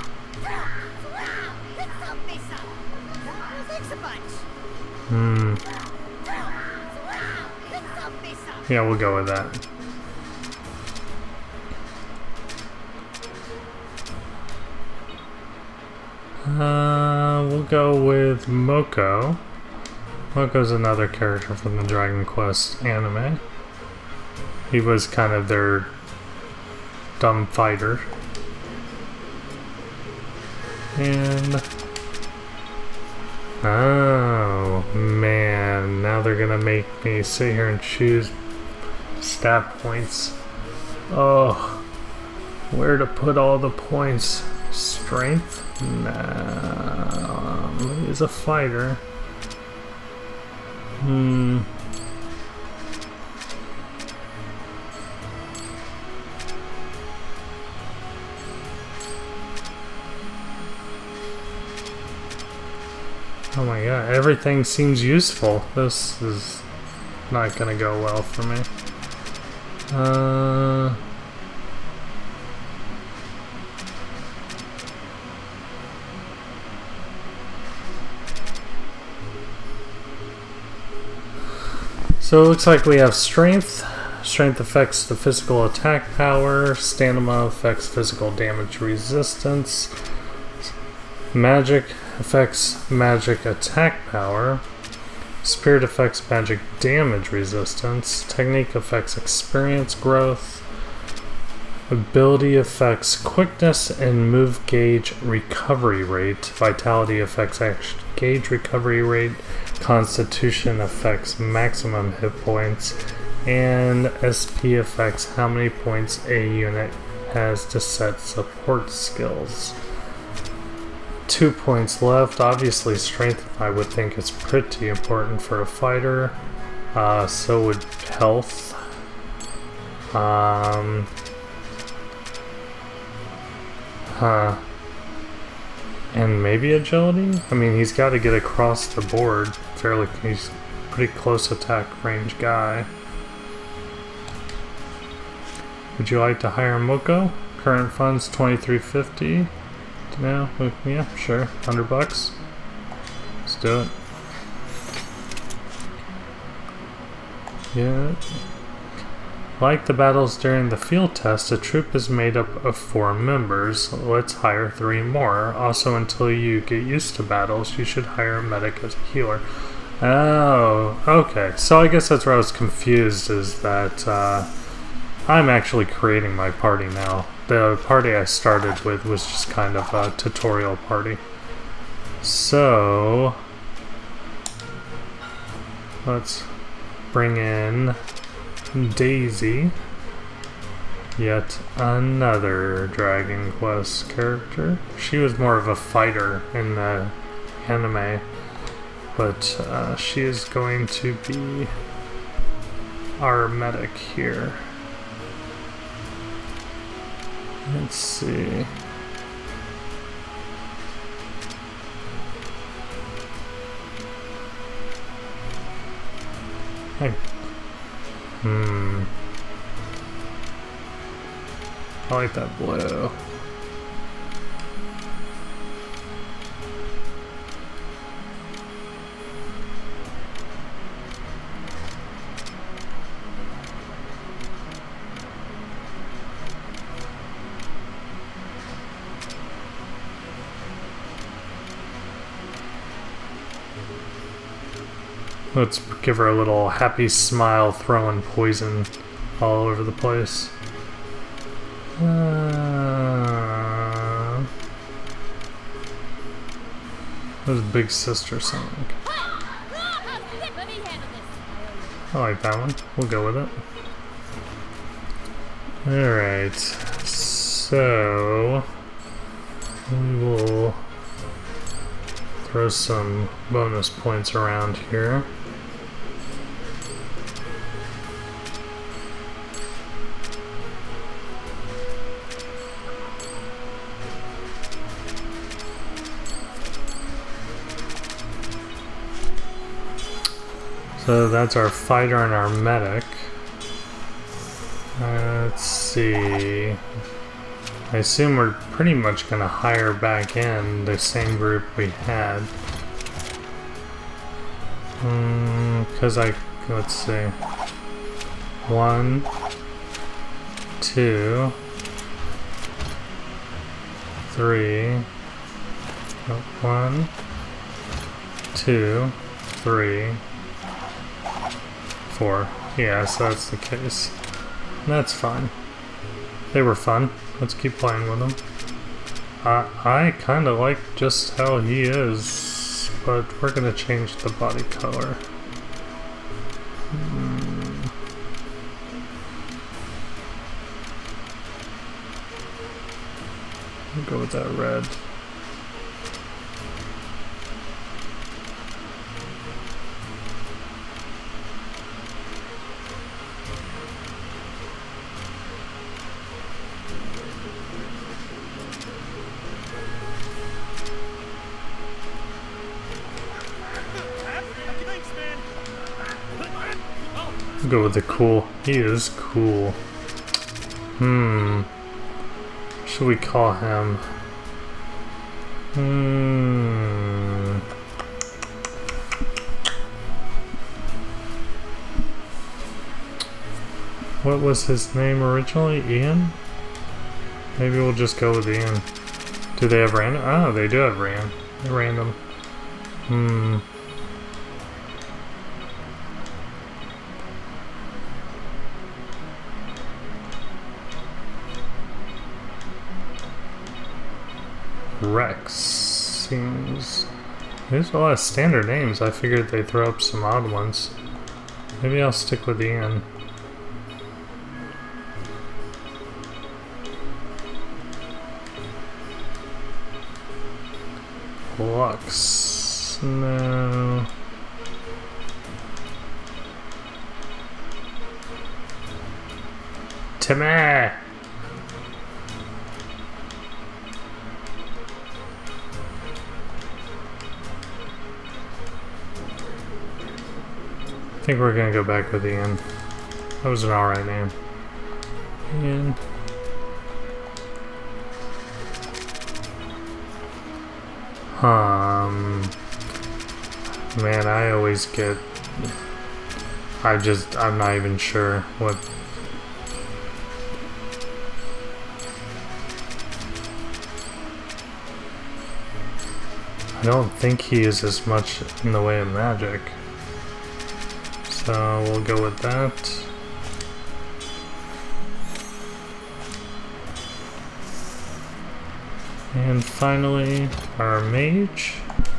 Hmm. Yeah, we'll go with that. Uh, we'll go with Moko. Moko's another character from the Dragon Quest anime. He was kind of their dumb fighter. And... oh, man. Now they're gonna make me sit here and choose stat points. Oh, where to put all the points? Strength? Nah, he's a fighter. Hmm. Oh my god, everything seems useful. This is not gonna go well for me. Uh... So it looks like we have strength. Strength affects the physical attack power. Stamina affects physical damage resistance. Magic affects magic attack power. Spirit affects magic damage resistance. Technique affects experience growth. Ability affects quickness and move gauge recovery rate. Vitality affects action gauge recovery rate. Constitution affects maximum hit points. And S P affects how many points a unit has to set support skills. Two points left. Obviously strength I would think is pretty important for a fighter. Uh, so would health. Um, huh. And maybe agility? I mean, he's got to get across the board fairly. He's a pretty close attack range guy. Would you like to hire Moko? Current funds twenty-three fifty. No, yeah, sure. Hundred bucks. Let's do it. Yeah. Like the battles during the field test, a troop is made up of four members. Let's hire three more. Also, until you get used to battles, you should hire a medic as a healer. Oh, okay. So I guess that's where I was confused, is that uh, I'm actually creating my party now. The party I started with was just kind of a tutorial party. So, let's bring in Daisy, yet another Dragon Quest character. She was more of a fighter in the anime, but uh, she is going to be our medic here. Let's see. Hey. Hmm. I like that blue. Let's give her a little happy smile, throwing poison all over the place. Uh, what does Big Sister sound like? I like that one. We'll go with it. Alright, so we will throw some bonus points around here. So that's our fighter and our medic. Uh, let's see. I assume we're pretty much going to hire back in the same group we had. Because um, I, let's see. One, two, three, One, two, three, four. Yeah, so that's the case. That's fine. They were fun. Let's keep playing with them. I, I kind of like just how he is, but we're going to change the body color. Hmm. We'll go with that red. Go with the cool. He is cool. Hmm. What should we call him? Hmm. What was his name originally? Ian? Maybe we'll just go with Ian. Do they have random? Oh, they do have ran. Random. Hmm. Rex seems... There's a lot of standard names. I figured they'd throw up some odd ones. Maybe I'll stick with Ian. Lux. No. Timmy! I think we're gonna go back with Ian. That was an alright name. Ian. Um. Man, I always get. I just. I'm not even sure what. I don't think he is as much in the way of magic. So we'll go with that. And finally, our mage.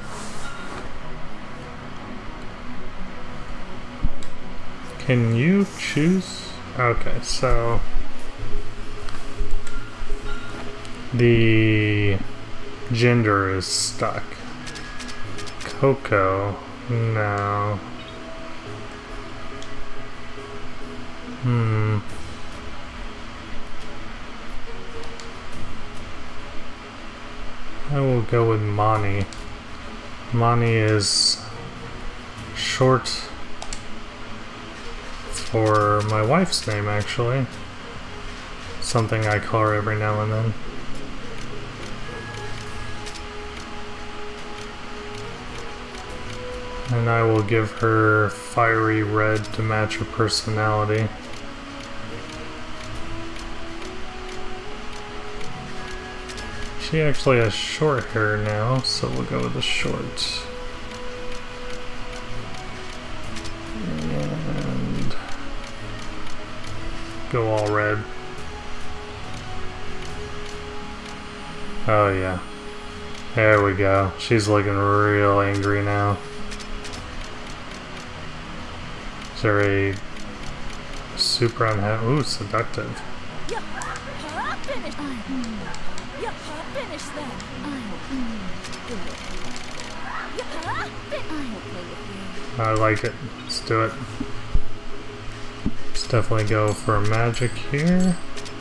Can you choose? Okay, so the gender is stuck. Coco, no. Hmm. I will go with Mani. Mani is short for my wife's name, actually. Something I call her every now and then. And I will give her fiery red to match her personality. She actually has short hair now, so we'll go with the short. And go all red. Oh yeah. There we go. She's looking real angry now. Is there a super unhappy? Ooh, seductive. Finish that. I'll do it. I'll play with you. I like it. Let's do it. Let's definitely go for magic here.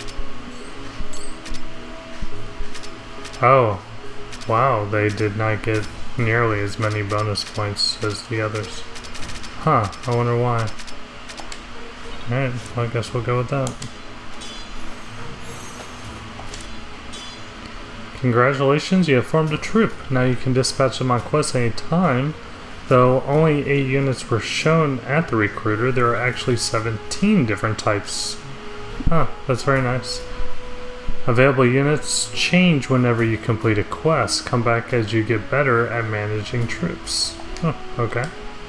Oh, wow, they did not get nearly as many bonus points as the others. Huh, I wonder why. Alright, well, I guess we'll go with that. Congratulations, you have formed a troop. Now you can dispatch them on quests any time. Though only eight units were shown at the recruiter, there are actually seventeen different types. Huh, that's very nice. Available units change whenever you complete a quest. Come back as you get better at managing troops. Oh, okay.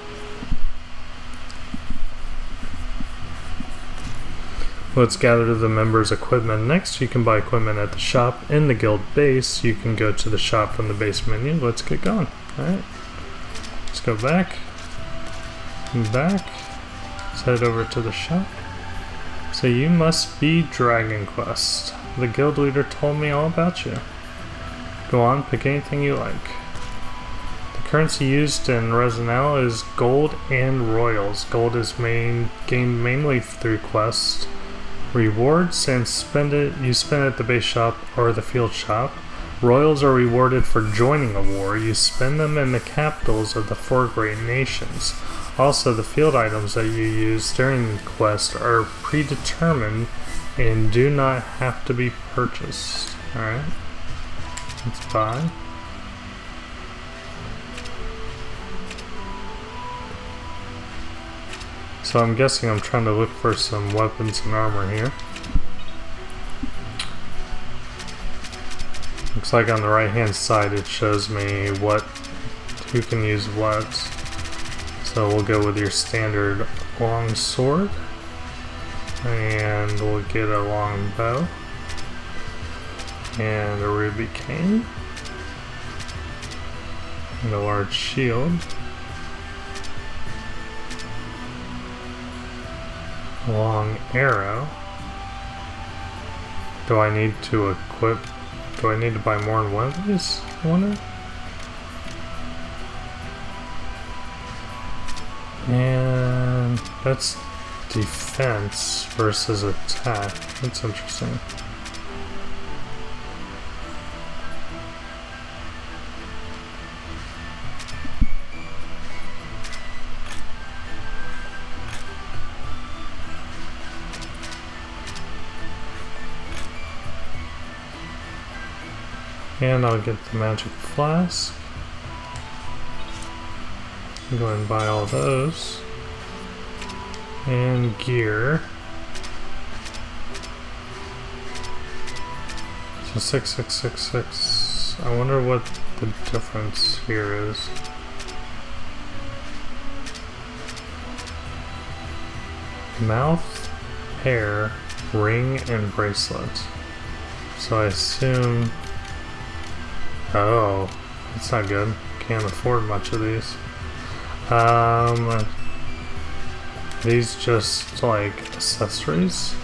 Let's gather the members' equipment next. You can buy equipment at the shop in the guild base. You can go to the shop from the base menu. Let's get going. Alright. Let's go back. Back. Let's head over to the shop. So you must be Dragon Quest. The guild leader told me all about you. Go on, pick anything you like. The currency used in Resinal is gold and royals. Gold is main, gained mainly through quests. Rewards and spend it you spend it at the base shop or the field shop. Royals are rewarded for joining a war. You spend them in the capitals of the four great nations. Also, the field items that you use during the quest are predetermined and do not have to be purchased. Alright. Let's buy. So I'm guessing I'm trying to look for some weapons and armor here. Looks like on the right hand side it shows me what, who can use what. So we'll go with your standard long sword. And we'll get a long bow. And a ruby cane. And a large shield. Long arrow. Do I need to equip? Do I need to buy more than one of these? I wonder. And that's defense versus attack. That's interesting. And I'll get the magic flask. Go ahead and buy all those. And gear. So six six six six. I wonder what the difference here is. Mouth, hair, ring, and bracelet. So I assume. Oh, that's not good. Can't afford much of these. Um, these just like accessories.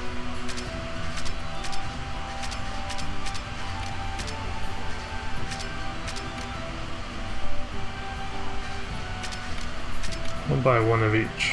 We'll buy one of each.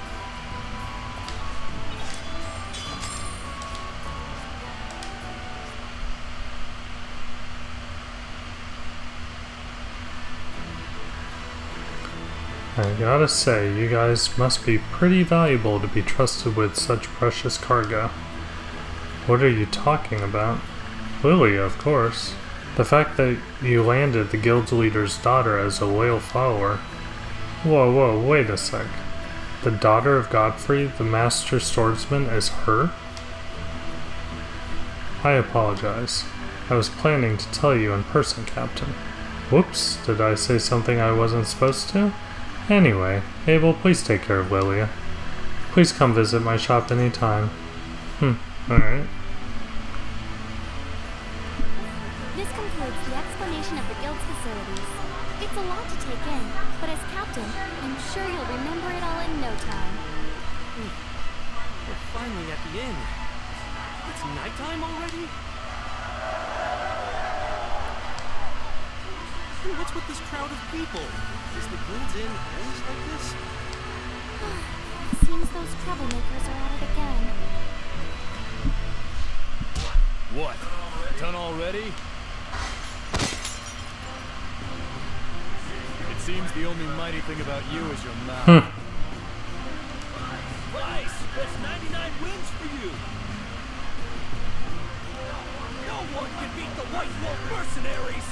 I gotta say, you guys must be pretty valuable to be trusted with such precious cargo. What are you talking about? Lilia, of course. The fact that you landed the guild leader's daughter as a loyal follower. Whoa, whoa, wait a sec. The daughter of Godfrey, the master swordsman, is her? I apologize. I was planning to tell you in person, Captain. Whoops, did I say something I wasn't supposed to? Anyway, Abel, please take care of Lilia. Please come visit my shop anytime. Hmm, alright. This concludes the explanation of the guild's facilities. It's a lot to take in, but as captain, I'm sure you'll remember it all in no time. We're finally at the inn. It's nighttime already? And what's with this crowd of people? Is the guild's inn always like this? It seems those troublemakers are at it again. What? Done already? It seems the only mighty thing about you is your mouth. Hmm. Price! That's ninety-nine wins for you! No one can beat the White Wolf mercenaries!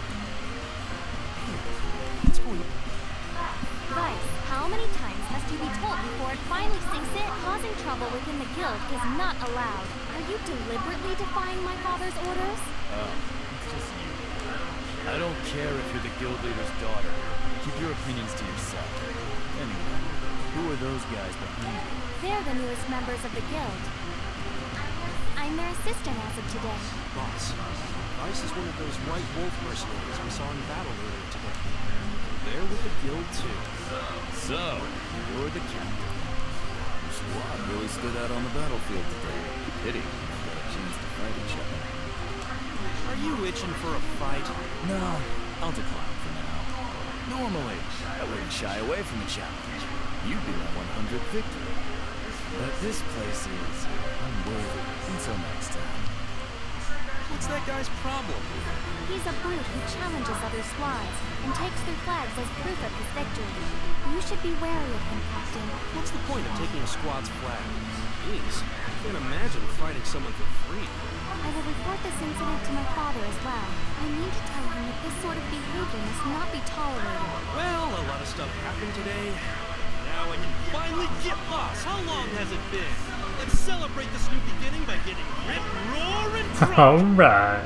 What's going on? Vice, how many times must you be told before it finally sinks in? Causing trouble within the guild is not allowed. Are you deliberately defying my father's orders? Oh, it's just you. I don't care if you're the guild leader's daughter. Keep your opinions to yourself. Anyway, who are those guys behind you? They're the newest members of the guild. I'm their assistant as of today. Boss, Vice is one of those white wolf mercenaries we saw in battle earlier today. They're with the guild too. So, you're the captain. Your squad really stood out on the battlefield today. Pity we never got a chance to fight each other. Are you itching for a fight? No, I'll decline for now. Normally, I wouldn't shy away from a challenge. You'd be my one hundredth victory. But this place is unworthy. Until next time. What's that guy's problem? He's a brute who challenges other squads and takes their flags as proof of his victory. You should be wary of him, Captain. What's the point of taking a squad's flag? Jeez, I can't imagine fighting someone for free. I will report this incident to my father as well. I need to tell him that this sort of behavior must not be tolerated. Well, a lot of stuff happened today. Now I can finally get lost. How long has it been? Let's celebrate this new beginning by getting rip, roar, and drunk. Alright.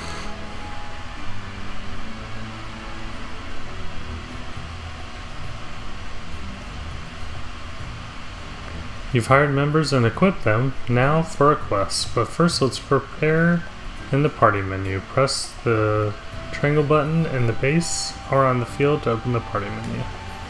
You've hired members and equipped them. Now for a quest. But first let's prepare in the party menu. Press the triangle button in the base or on the field to open the party menu.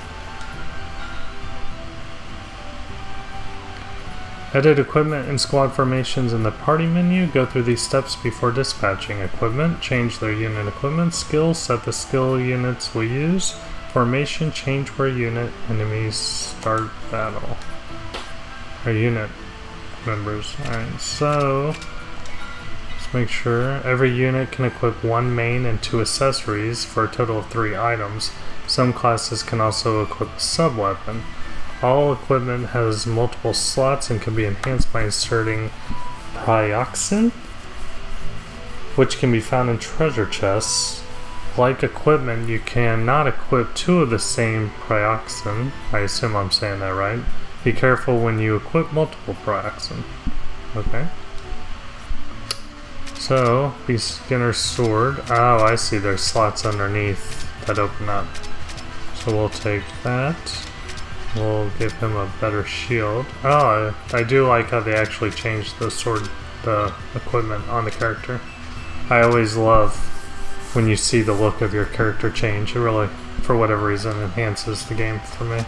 Edit equipment and squad formations in the party menu. Go through these steps before dispatching equipment. Change their unit equipment. Skills. Set the skill units we'll use. Formation. Change where unit enemies start battle. Or unit members. Alright, so let's make sure every unit can equip one main and two accessories for a total of three items. Some classes can also equip a sub-weapon. All equipment has multiple slots and can be enhanced by inserting Prioxin, which can be found in treasure chests. Like equipment, you cannot equip two of the same Prioxin. I assume I'm saying that right. Be careful when you equip multiple Prioxin. Okay. So, beginner's sword. Oh, I see. There's slots underneath that open up. So we'll take that. We'll give him a better shield. Oh, I, I do like how they actually changed the sword, the equipment on the character. I always love when you see the look of your character change. It really, for whatever reason, enhances the game for me.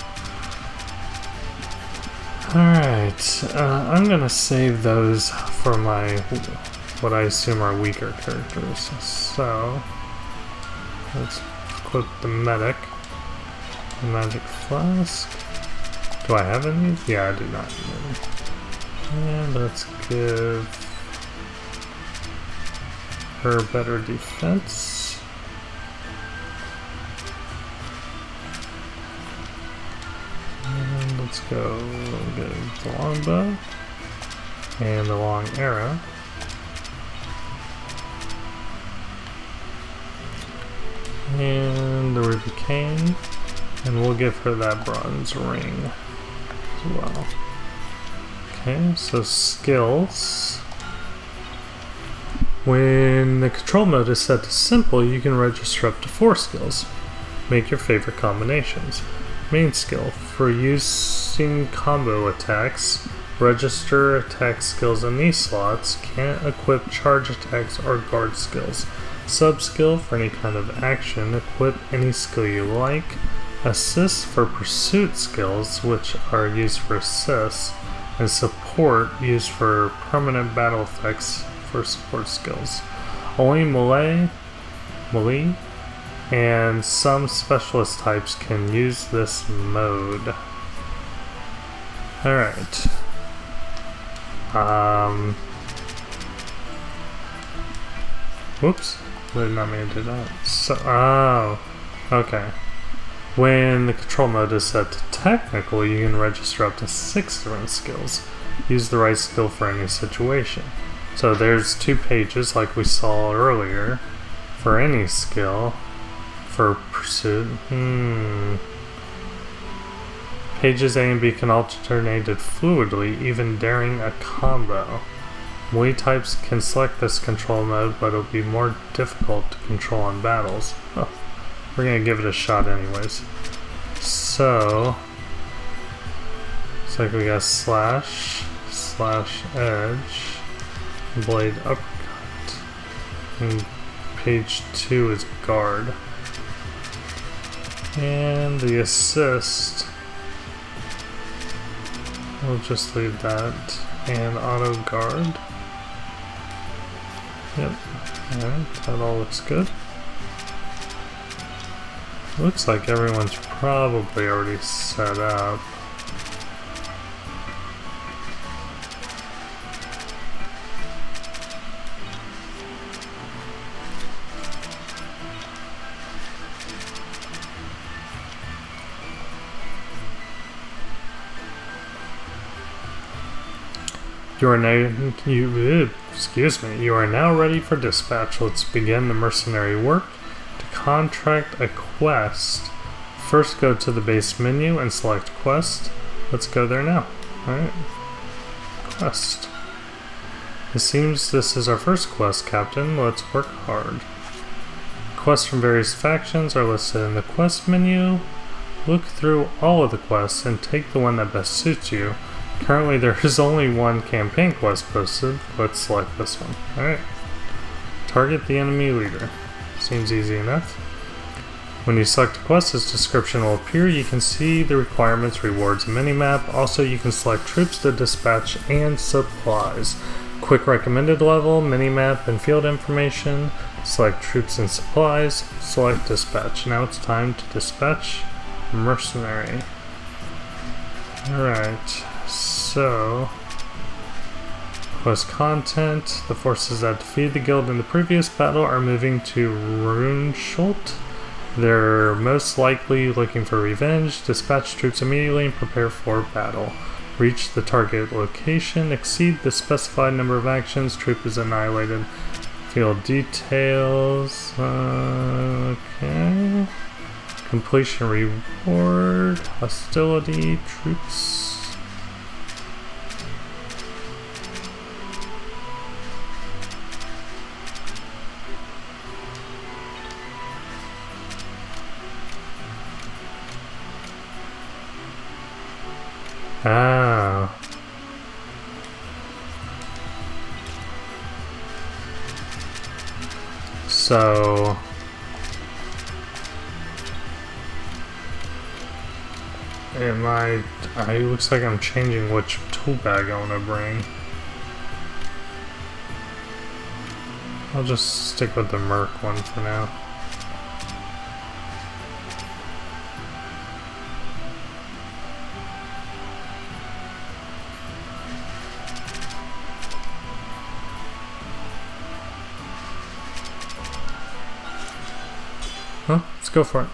Alright, uh, I'm gonna save those for my, what I assume are weaker characters. So, let's equip the medic. The magic flask. Do I have any? Yeah, I do not. And let's give her better defense. And let's go get the longbow and the long arrow. And the ruby cane. And we'll give her that bronze ring as well. Okay, so skills. When the control mode is set to simple, you can register up to four skills. Make your favorite combinations. Main skill. For using combo attacks, register attack skills in these slots. Can't equip charge attacks or guard skills. Sub skill. For any kind of action, equip any skill you like. Assists for pursuit skills, which are used for assists, and support used for permanent battle effects for support skills. Only melee, melee, and some specialist types can use this mode. Alright. Um. Whoops. Did not mean to do that. So, oh. Okay. When the control mode is set to technical, you can register up to six different skills. Use the right skill for any situation. So there's two pages like we saw earlier for any skill. For pursuit, hmm. Pages A and B can alternate fluidly, even during a combo. Melee types can select this control mode, but it'll be more difficult to control in battles. Oh, we're gonna give it a shot anyways. So, looks like we got slash, slash edge, blade uppercut, and page two is guard. And the assist, we'll just leave that, and auto guard. Yep, alright, that all looks good. Looks like everyone's probably already set up. You are now, you, excuse me, you are now ready for dispatch. Let's begin the mercenary work. To contract a quest, first go to the base menu and select quest. Let's go there now. Alright. Quest. It seems this is our first quest, Captain. Let's work hard. Quests from various factions are listed in the quest menu. Look through all of the quests and take the one that best suits you. Currently there is only one campaign quest posted. Let's select this one. Alright. Target the enemy leader. Seems easy enough. When you select a quest, this description will appear. You can see the requirements, rewards, and minimap. Also, you can select troops to dispatch and supplies. Quick recommended level, minimap, and field information. Select troops and supplies. Select dispatch. Now it's time to dispatch mercenary. Alright. So, quest content. The forces that defeated the guild in the previous battle are moving to Runeshult. They're most likely looking for revenge. Dispatch troops immediately and prepare for battle. Reach the target location. Exceed the specified number of actions. Troop is annihilated. Field details. Uh, okay. Completion reward. Hostility. Troops. Ah. So am I, I looks like I'm changing which tool bag I want to bring. I'll just stick with the Merc one for now. Huh? Let's go for it.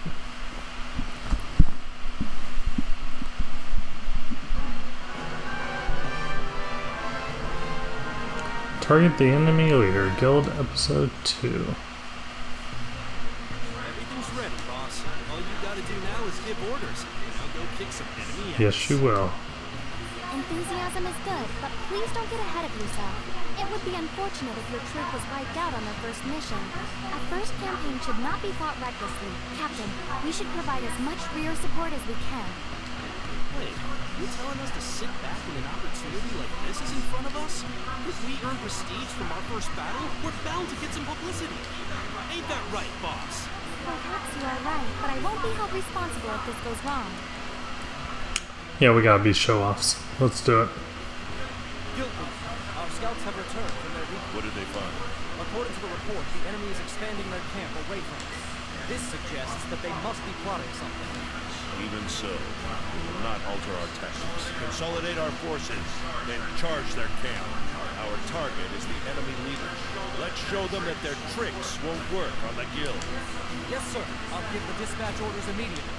Target the enemy leader, Guild Episode two. Everything's ready, boss. All you gotta do now is give orders. Now go kick some enemy ass. Yes, you will. Enthusiasm is good, but please don't get ahead of yourself. It would be unfortunate if your troop was wiped out on their first mission. A first campaign should not be fought recklessly. Captain, we should provide as much rear support as we can. Wait, you're telling us to sit back when an opportunity like this is in front of us? If we earn prestige from our first battle, we're bound to get some publicity. Ain't that right, boss? Perhaps you are right, but I won't be held responsible if this goes wrong. Yeah, we gotta be show-offs. Let's do it. Guildman, our scouts have returned from their retreat. What did they find? According to the report, the enemy is expanding their camp away from us. This suggests that they must be plotting something. Even so, we will not alter our tactics. Consolidate our forces, then charge their camp. Our target is the enemy leader. Let's show them that their tricks won't work on the guild. Yes, sir. I'll give the dispatch orders immediately.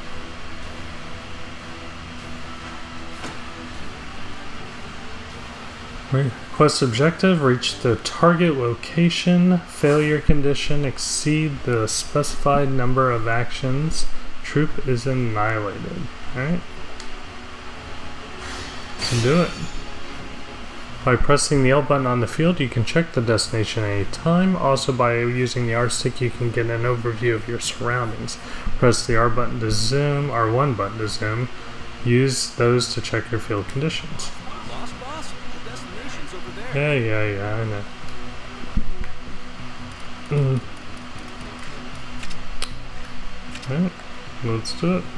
Quest objective, reach the target location. Failure condition, exceed the specified number of actions. Troop is annihilated. Alright. Can do it. By pressing the L button on the field, you can check the destination at any time. Also, by using the R stick, you can get an overview of your surroundings. Press the R button to zoom, R one button to zoom. Use those to check your field conditions. Boss, boss, the destination's over there. Yeah, yeah, yeah, I know. Mm. Alright, let's do it.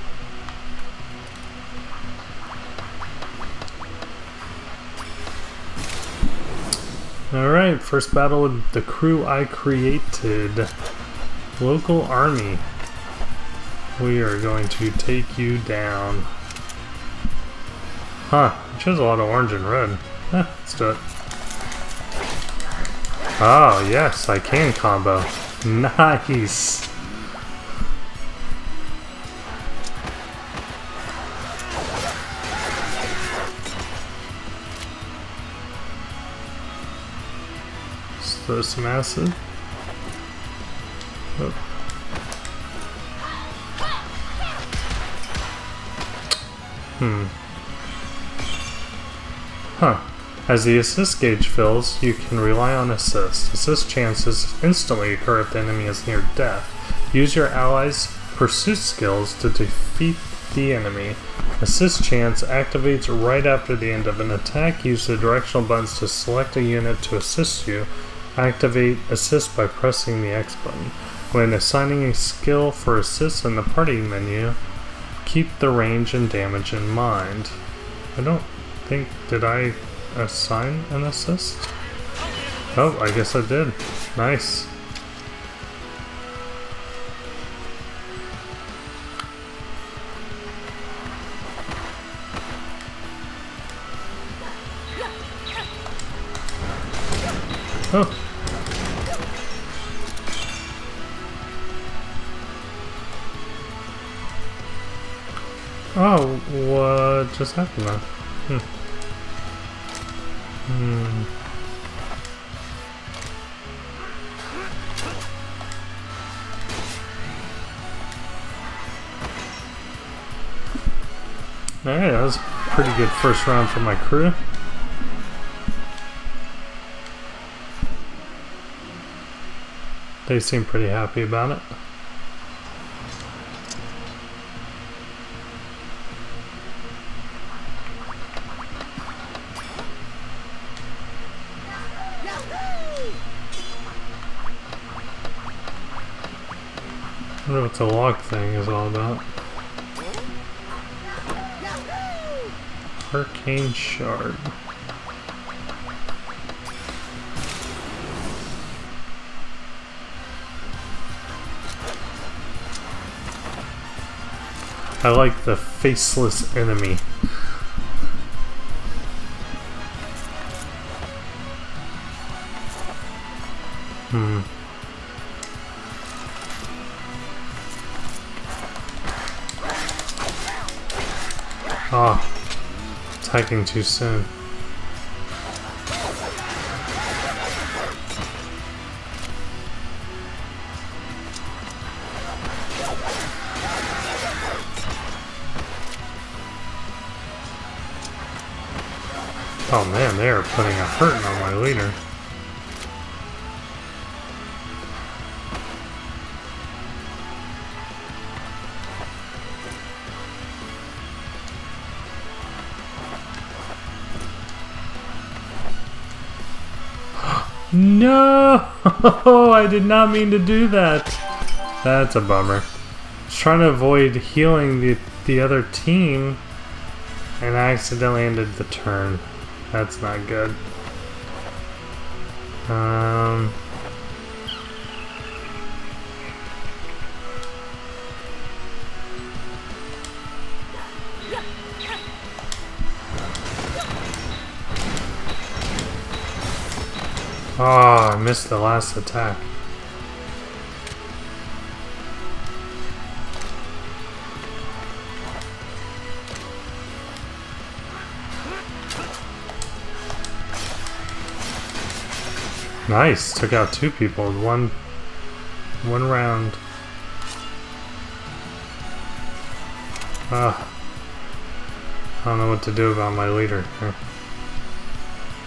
Alright, first battle with the crew I created. Local army. We are going to take you down. Huh, it shows a lot of orange and red. Eh, let's do it. Oh, yes, I can combo. Nice. Let's throw some acid. Oh. Hmm. Huh. As the assist gauge fills, you can rely on assist. Assist chances instantly occur if the enemy is near death. Use your allies' pursuit skills to defeat the enemy. Assist chance activates right after the end of an attack. Use the directional buttons to select a unit to assist you. Activate assist by pressing the X button. When assigning a skill for assist in the party menu, keep the range and damage in mind. I don't think, did I assign an assist? Oh, I guess I did. Nice. Oh. Oh, what just happened then? Hmm. Hmm. Alright, that was a pretty good first round for my crew. They seem pretty happy about it. I wonder what the lock thing is all about. Arcane Shard. I like the faceless enemy. Hmm. Ah, attacking too soon. Oh man, they are putting a hurting on my leader. No! I did not mean to do that. That's a bummer. I was trying to avoid healing the, the other team, and I accidentally ended the turn. That's not good. Um... Oh, I missed the last attack. Nice, took out two people in one one round. Ah, I don't know what to do about my leader here.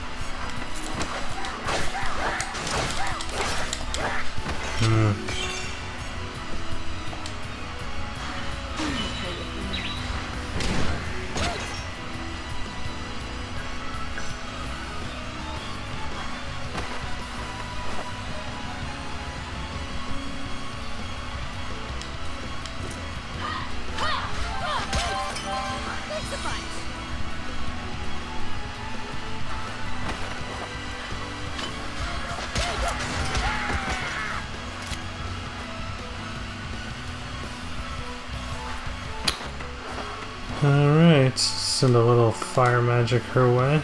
a bunch. Alright, send a little fire magic her way.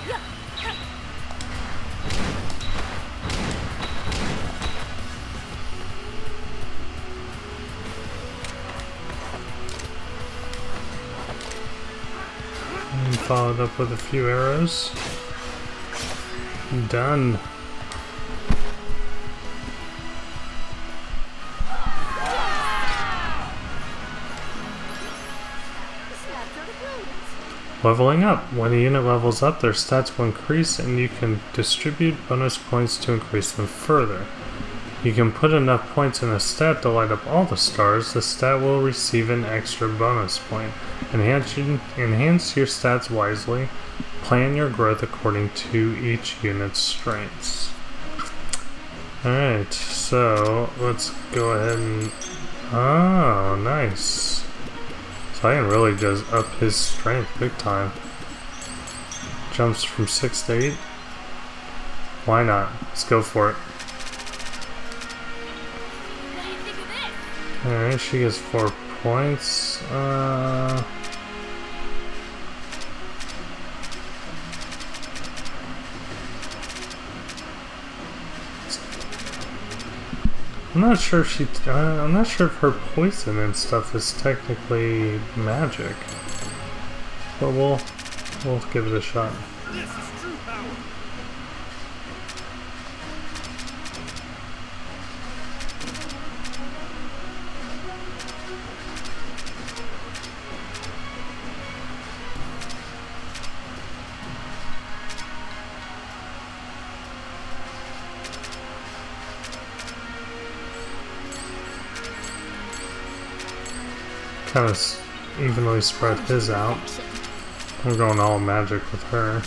And followed up with a few arrows. Done. Leveling up. When a unit levels up, their stats will increase and you can distribute bonus points to increase them further. You can put enough points in a stat to light up all the stars. The stat will receive an extra bonus point. Enhance, enhance your stats wisely. Plan your growth according to each unit's strengths. Alright, so let's go ahead and... Oh, nice. So I can really just up his strength big time. Jumps from six to eight. Why not? Let's go for it. Alright, she gets four points. Uh, I'm not sure if she. Uh, I'm not sure if her poison and stuff is technically magic, but we'll we'll give it a shot. This is true power. Kind of evenly spread his out. I'm going all magic with her.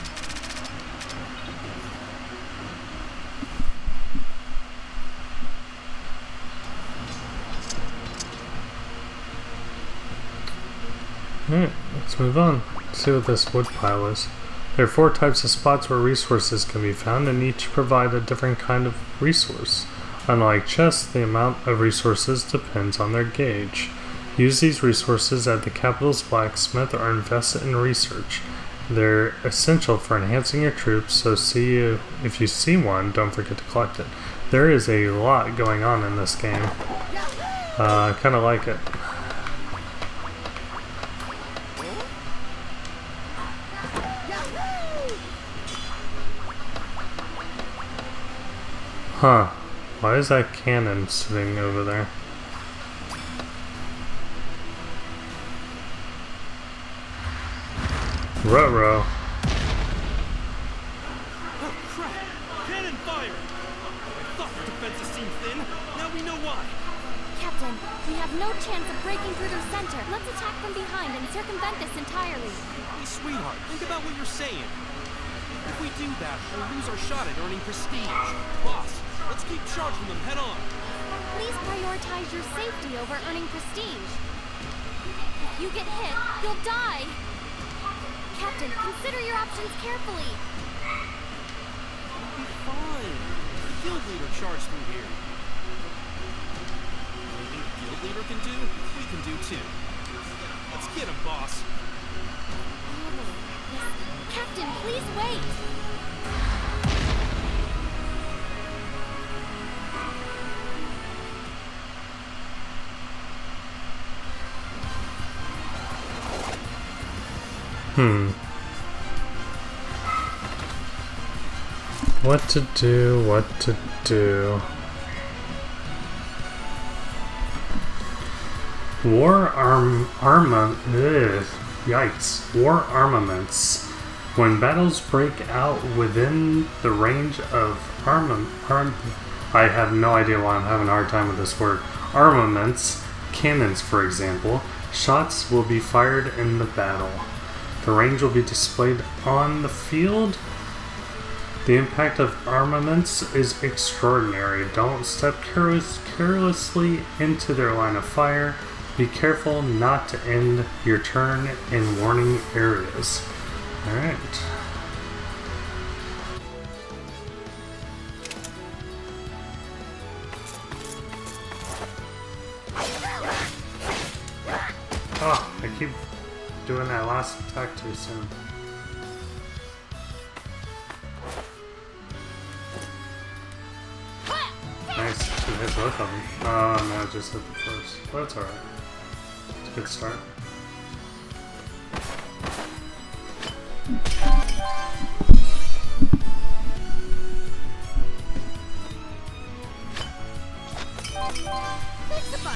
Alright, let's move on. See what this wood pile is. There are four types of spots where resources can be found, and each provide a different kind of resource. Unlike chests, the amount of resources depends on their gauge. Use these resources at the capital's blacksmith or invest in research. They're essential for enhancing your troops, so see you, if you see one, don't forget to collect it. There is a lot going on in this game. Uh, I kind of like it. Huh. Why is that cannon sitting over there? Ruh-roh. Oh crap! Cannon fire! I thought the defenses seemed thin. Now we know why. Captain, we have no chance of breaking through their center. Let's attack from behind and circumvent this entirely. Hey, sweetheart, think about what you're saying. If we do that, we'll lose our shot at earning prestige. Boss, let's keep charging them head on. Please prioritize your safety over earning prestige. If you get hit, you'll die. Captain, consider your options carefully. It'll be fine. The guild leader charged through here. Anything the guild leader can do, we can do too. Let's get him, boss. Captain, please wait. Hmm. What to do, what to do. War arm arma ugh, yikes. War armaments. When battles break out within the range of armament arm I have no idea why I'm having a hard time with this word. Armaments, cannons for example, shots will be fired in the battle. The range will be displayed on the field. The impact of armaments is extraordinary. Don't step careless, carelessly into their line of fire. Be careful not to end your turn in warning areas. Alright. Oh, I keep doing that last attack too soon. Nice, to hit both of them. Oh no, I just hit the first. But that's alright. It's a good start. Thanks a bunch.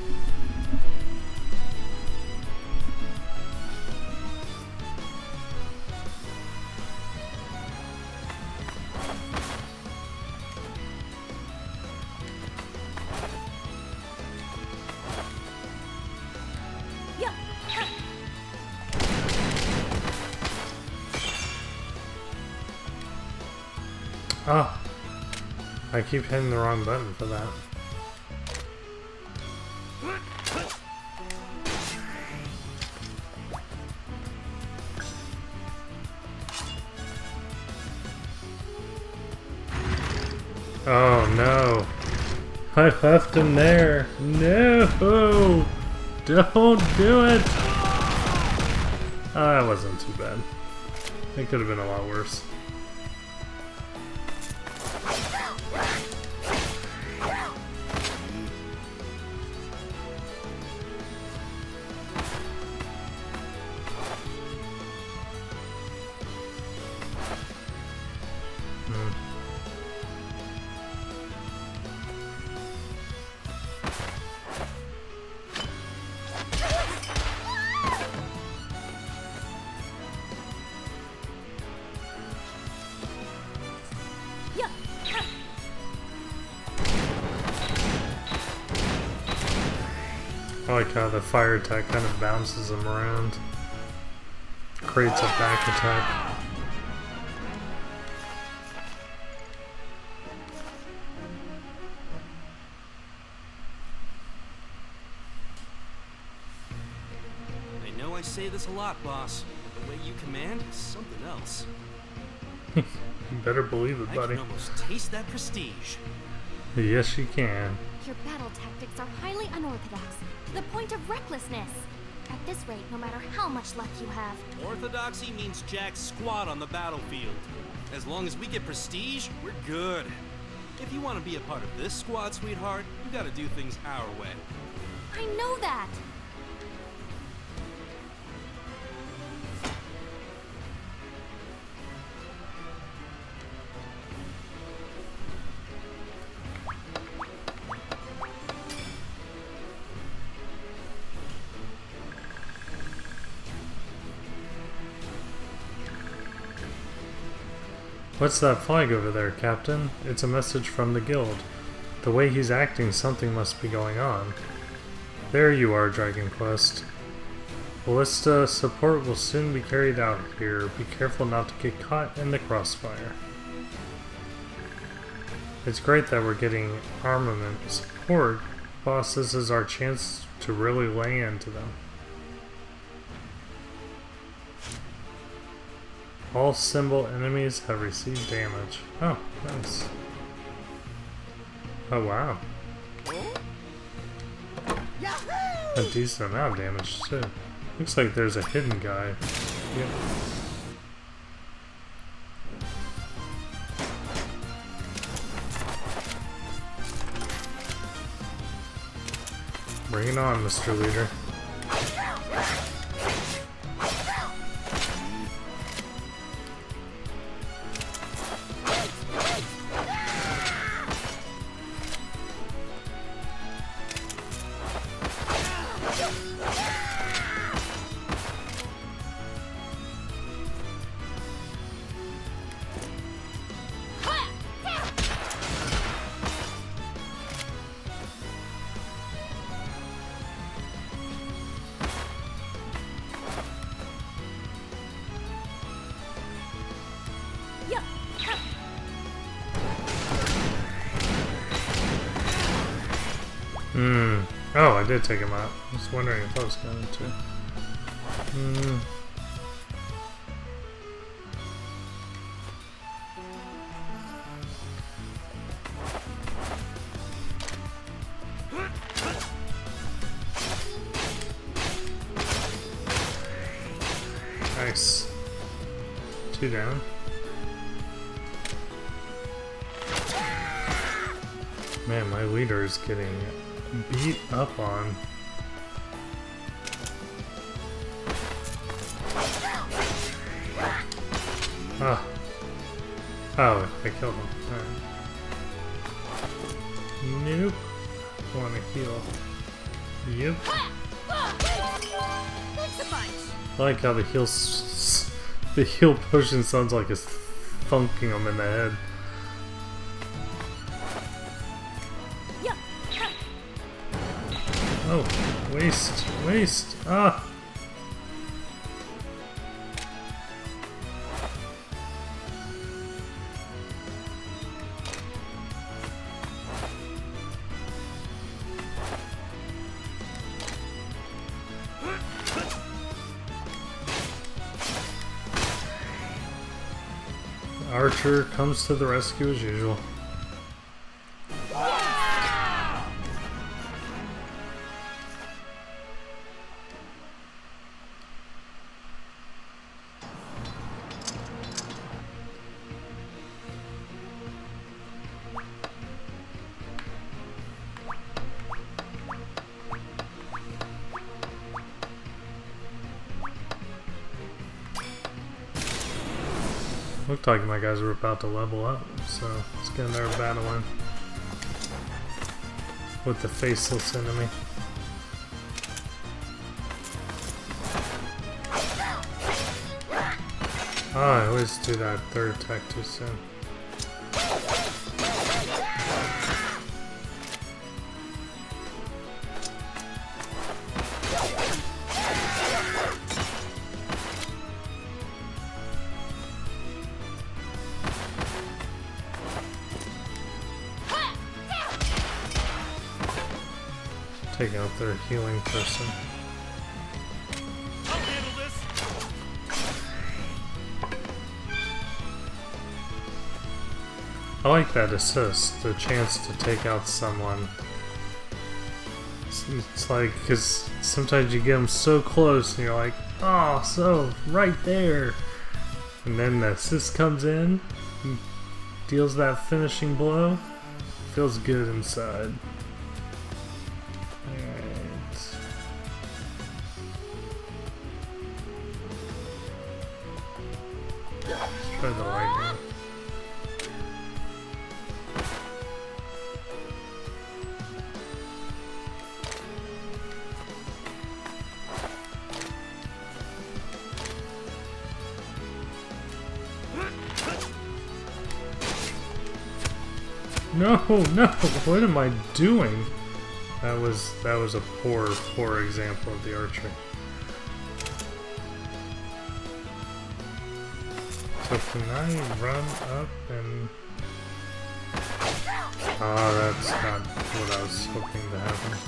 Oh, I keep hitting the wrong button for that. Oh no, I left him there. No, don't do it. Oh, that wasn't too bad. It could have been a lot worse. I like how the fire attack kind of bounces them around, creates a back attack. I know I say this a lot, boss, but the way you command is something else. You better believe it, buddy. I can almost taste that prestige. Yes, you can. Your battle tactics are highly unorthodox, to the point of recklessness. At this rate, no matter how much luck you have. Orthodoxy means jack squat on the battlefield. As long as we get prestige, we're good. If you want to be a part of this squad, sweetheart, you gotta do things our way. I know that! What's that flag over there, Captain? It's a message from the guild. The way he's acting, something must be going on. There you are, Dragon Quest. Ballista support will soon be carried out here. Be careful not to get caught in the crossfire. It's great that we're getting armament support. Boss, this is our chance to really lay into them. All symbol enemies have received damage. Oh, nice. Oh, wow. A decent amount of damage, too. Looks like there's a hidden guy. Yep. Bring it on, Mister Leader. Oh, I did take him out. I was wondering if I was going to. Hmm. Nice. Two down. Man, my leader is getting beat up on. Ah. Oh, I killed him. Alright. Nope. I want to heal. Yep. I like how the heal s the heal potion sounds like it's thunking him in the head. Oh, waste, waste, ah! Archer comes to the rescue as usual. Looked like my guys were about to level up, so let's get another battle in with the faceless enemy. Oh, I always do that third attack too soon. Take out their healing person. I'll handle this. I like that assist, the chance to take out someone. It's, it's like, because sometimes you get them so close and you're like, oh, so right there. And then the assist comes in, deals that finishing blow, feels good inside. Try the lightning. No, no, what am I doing? That was that was a poor, poor example of the archery. So can I run up and... Ah, oh, that's not what I was hoping to happen.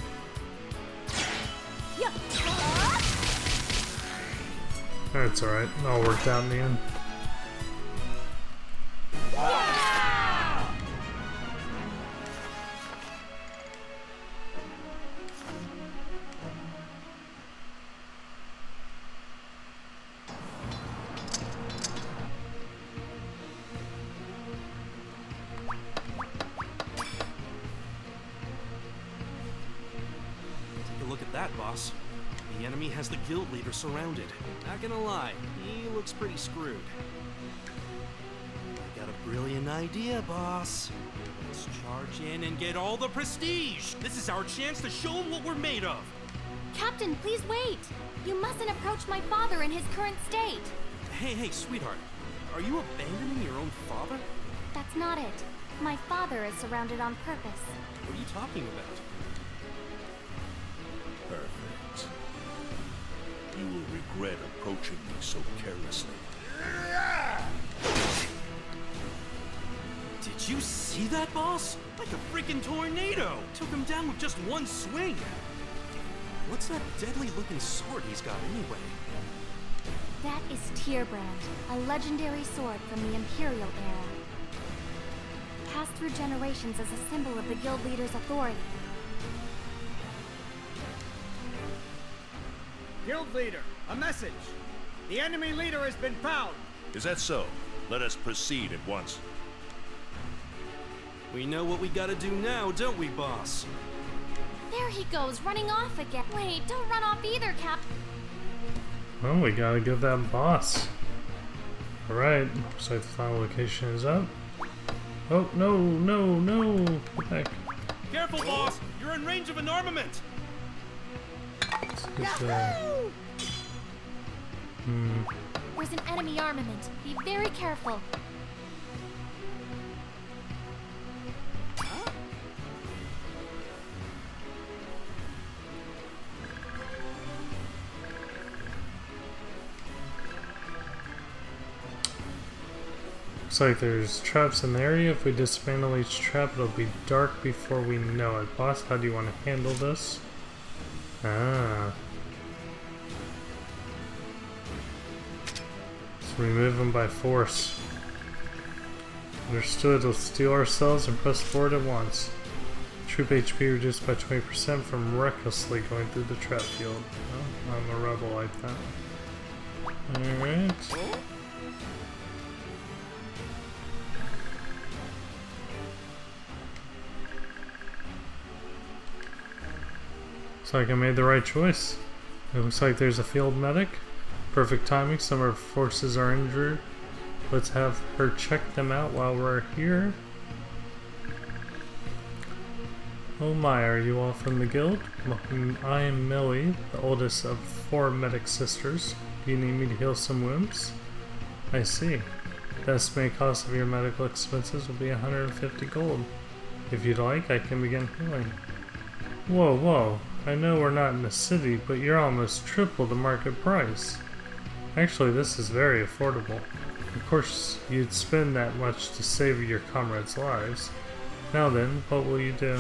That's alright, it all worked out in the end. That, boss. The enemy has the guild leader surrounded. Not gonna lie, he looks pretty screwed. I got a brilliant idea, boss. Let's charge in and get all the prestige. This is our chance to show him what we're made of. Captain, please wait. You mustn't approach my father in his current state. Hey, hey, sweetheart. Are you abandoning your own father? That's not it. My father is surrounded on purpose. What are you talking about? Perfect. You will regret approaching me so carelessly. Did Did you see that, boss? Like a freaking tornado! Took him down with just one swing! What's that deadly-looking sword he's got anyway? That is Tierbrand, a legendary sword from the Imperial era. Passed through generations as a symbol of the guild leader's authority. Guild leader, a message. The enemy leader has been found. Is that so? Let us proceed at once. We know what we gotta do now, don't we, boss? There he goes, running off again. Wait, don't run off either, Cap. Well, we gotta give that boss. Alright, looks like the final location is up. Oh, no, no, no! Get back. Careful, boss! You're in range of an armament! Let's get the... Hmm. There's an enemy armament. Be very careful. Looks like there's traps in the area. If we dismantle each trap, it'll be dark before we know it. Boss, how do you want to handle this? Ah. Let's remove them by force. Understood. Let's steal ourselves and press forward at once. Troop H P reduced by twenty percent from recklessly going through the trap field. Oh, I'm a rebel like that. Alright. Looks like I made the right choice. It looks like there's a field medic. Perfect timing, some of our forces are injured. Let's have her check them out while we're here. Oh my, are you all from the guild? I am Millie, the oldest of four medic sisters. Do you need me to heal some wounds? I see. The estimated cost of your medical expenses will be one hundred fifty gold. If you'd like, I can begin healing. Whoa, whoa. I know we're not in the city, but you're almost triple the market price. Actually, this is very affordable. Of course, you'd spend that much to save your comrades' lives. Now then, what will you do?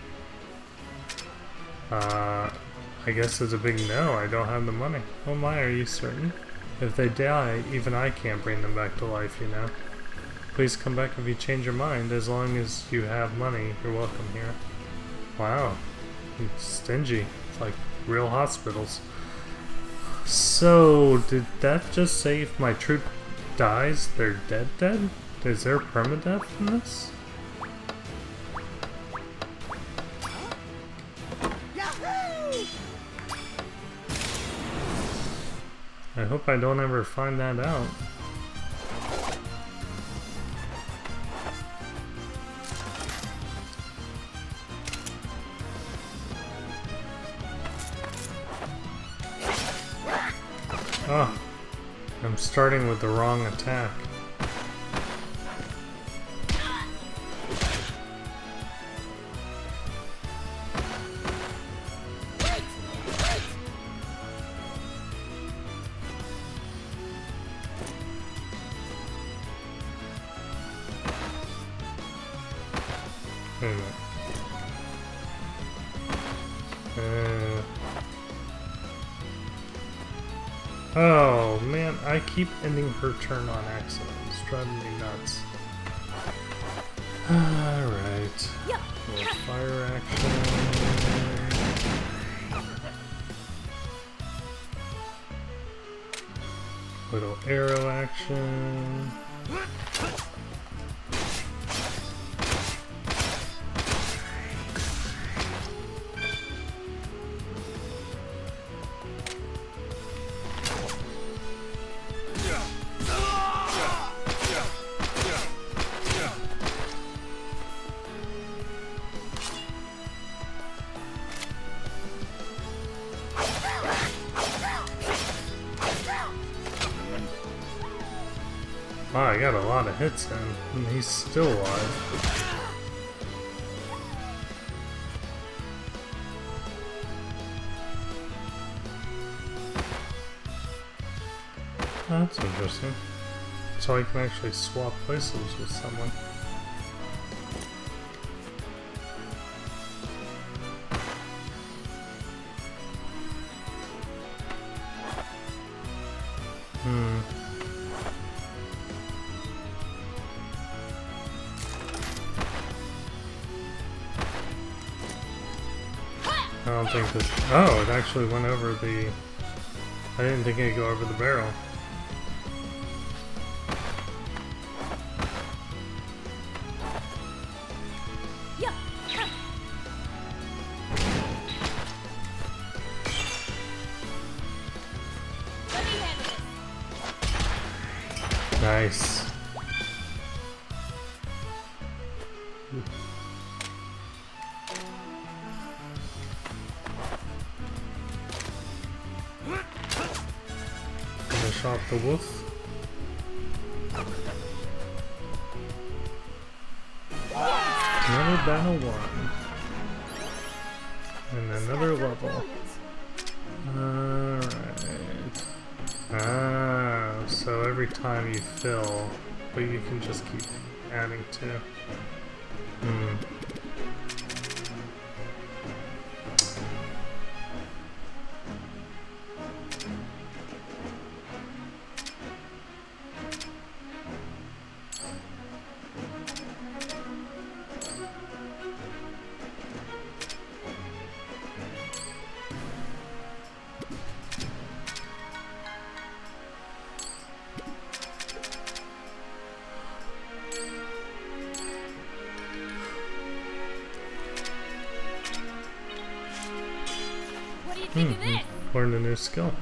Uh, I guess it's a big no. I don't have the money. Oh my, are you certain? If they die, even I can't bring them back to life, you know. Please come back if you change your mind. As long as you have money, you're welcome here. Wow. It's stingy. It's like real hospitals. So, did that just say if my troop dies, they're dead dead? Is there permadeath in this? I hope I don't ever find that out. Oh, I'm starting with the wrong attack. Wait a minute. Uh... Oh man, I keep ending her turn on accident. It's driving me nuts. Alright. Little fire action. Little arrow action. Wow, I got a lot of hits in, and he's still alive. Oh, that's interesting. So I can actually swap places with someone. Hmm. I don't think this. Oh, it actually went over the. I didn't think it'd go over the barrel. Nice. Finish off the wolf. Another battle won. And another level. Alright. Ah, so every time you fill, but you can just keep adding to. Hmm. Hmm. Learned a new skill.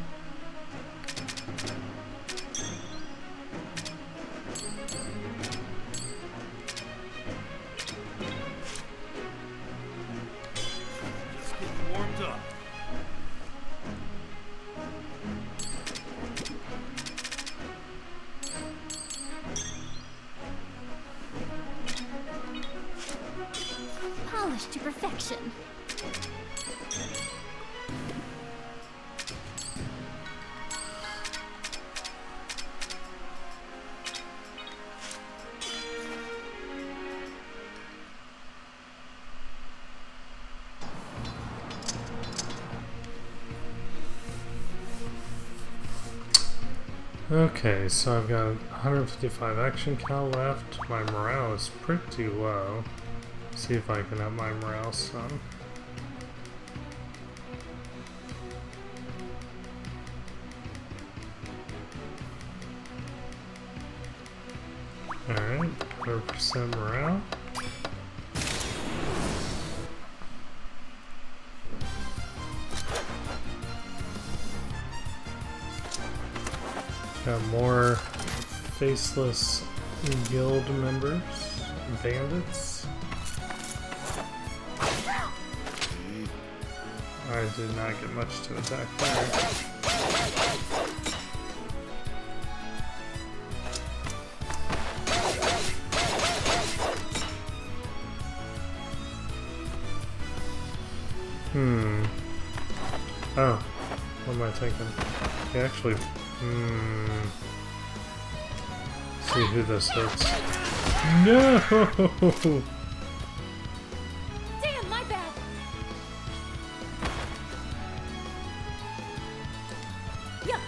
Just getting warmed up. Polished to perfection. Okay, so I've got one hundred fifty-five action cal left. My morale is pretty low. See if I can up my morale some. Alright, one hundred percent morale. Got more faceless guild members, bandits. I did not get much to attack there. Hmm. Oh, what am I thinking? He actually. Hmm. See who this hits. No! Damn, my bad. Yeah.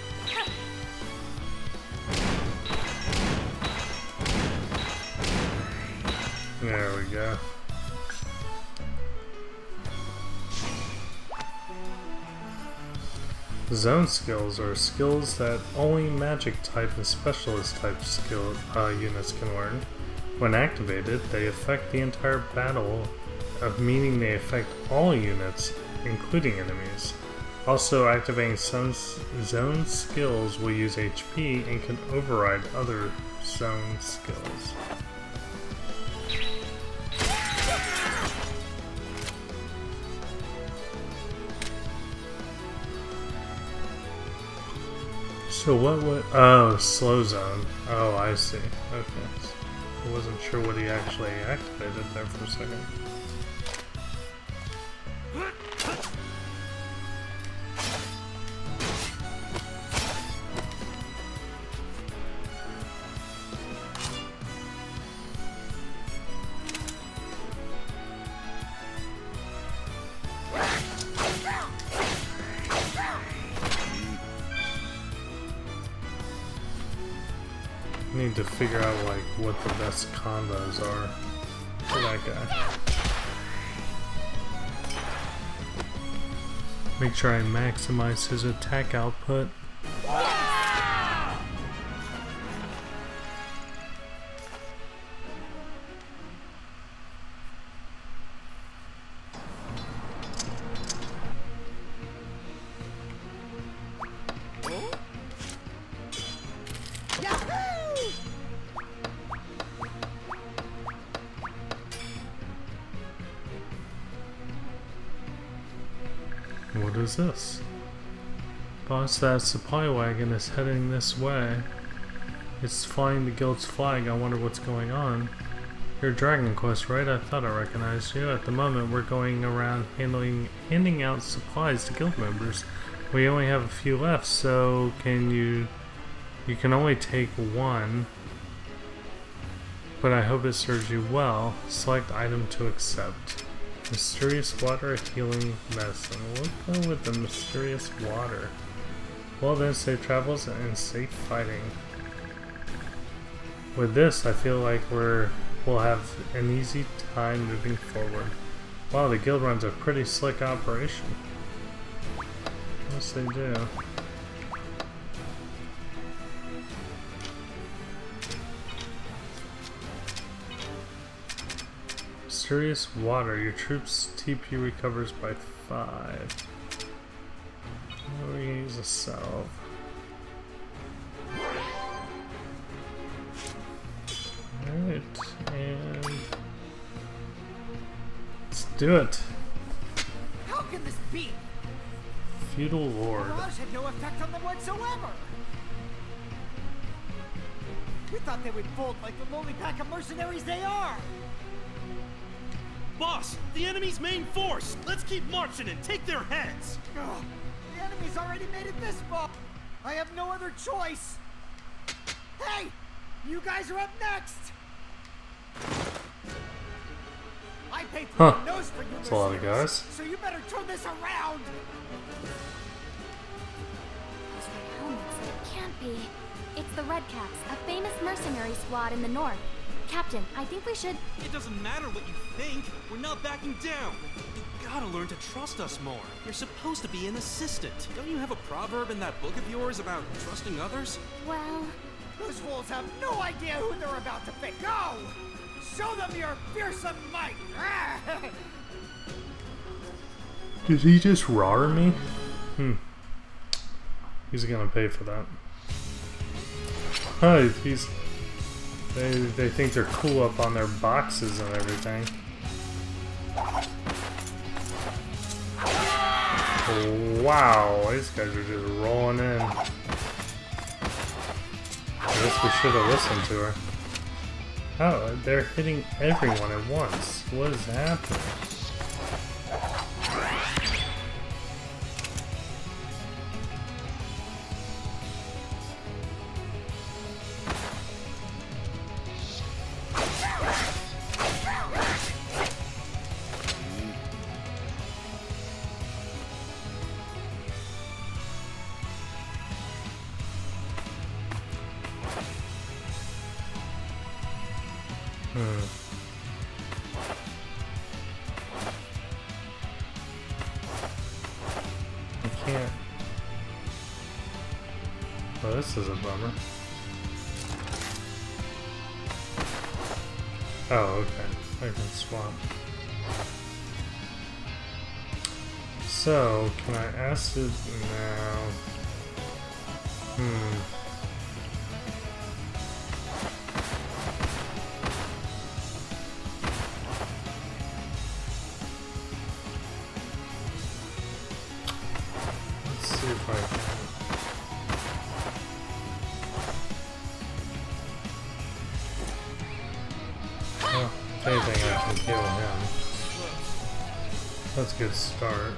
There we go. Zone skills are skills that only magic type and specialist type skill uh, units can learn. When activated, they affect the entire battle, of meaning they affect all units, including enemies. Also, activating some zone skills will use H P and can override other zone skills. So what would... Oh, slow zone. Oh, I see. Okay. I wasn't sure what he actually activated there for a second. I need to figure out like what the best combos are for that guy. Make sure I maximize his attack output. What is this? Boss, that supply wagon is heading this way. It's flying the guild's flag. I wonder what's going on. You're Dragon Quest, right? I thought I recognized you. At the moment, we're going around handling, handing out supplies to guild members. We only have a few left, so can you... You can only take one. But I hope it serves you well. Select item to accept. Mysterious water, healing medicine. We'll go with the mysterious water. Well then, safe travels and safe fighting. With this, I feel like we're we'll have an easy time moving forward. Wow, the guild runs a pretty slick operation. Yes, they do. Mysterious water. Your troops' T P recovers by five. We use a salve. Alright, and let's do it. How can this be? Feudal Lord. Mirage had no effect on them whatsoever. We thought they would fold like the lowly pack of mercenaries they are. Boss, the enemy's main force! Let's keep marching and take their heads! Ugh, the enemy's already made it this far. I have no other choice. Hey, you guys are up next. I paid for Huh. your nose for you. That's a lot of guys. So you better turn this around. Those red helmets, it can't be. It's the Red Caps, a famous mercenary squad in the north. Captain, I think we should... It doesn't matter what you think. We're not backing down. You gotta learn to trust us more. You're supposed to be an assistant. Don't you have a proverb in that book of yours about trusting others? Well... Those fools have no idea who they're about to pick. Go! Show them your fearsome might! Did he just rar me? Hmm. He's gonna pay for that. Hi, he's... They, they think they're cool up on their boxes and everything. Wow, these guys are just rolling in. I guess we should have listened to her. Oh, they're hitting everyone at once. What is happening? Hmm. I can't. Well, this is a bummer. Oh, okay. I can swap. So, can I acid now? Hmm. See if I can. Well, if anything, I can kill him. That's a good start.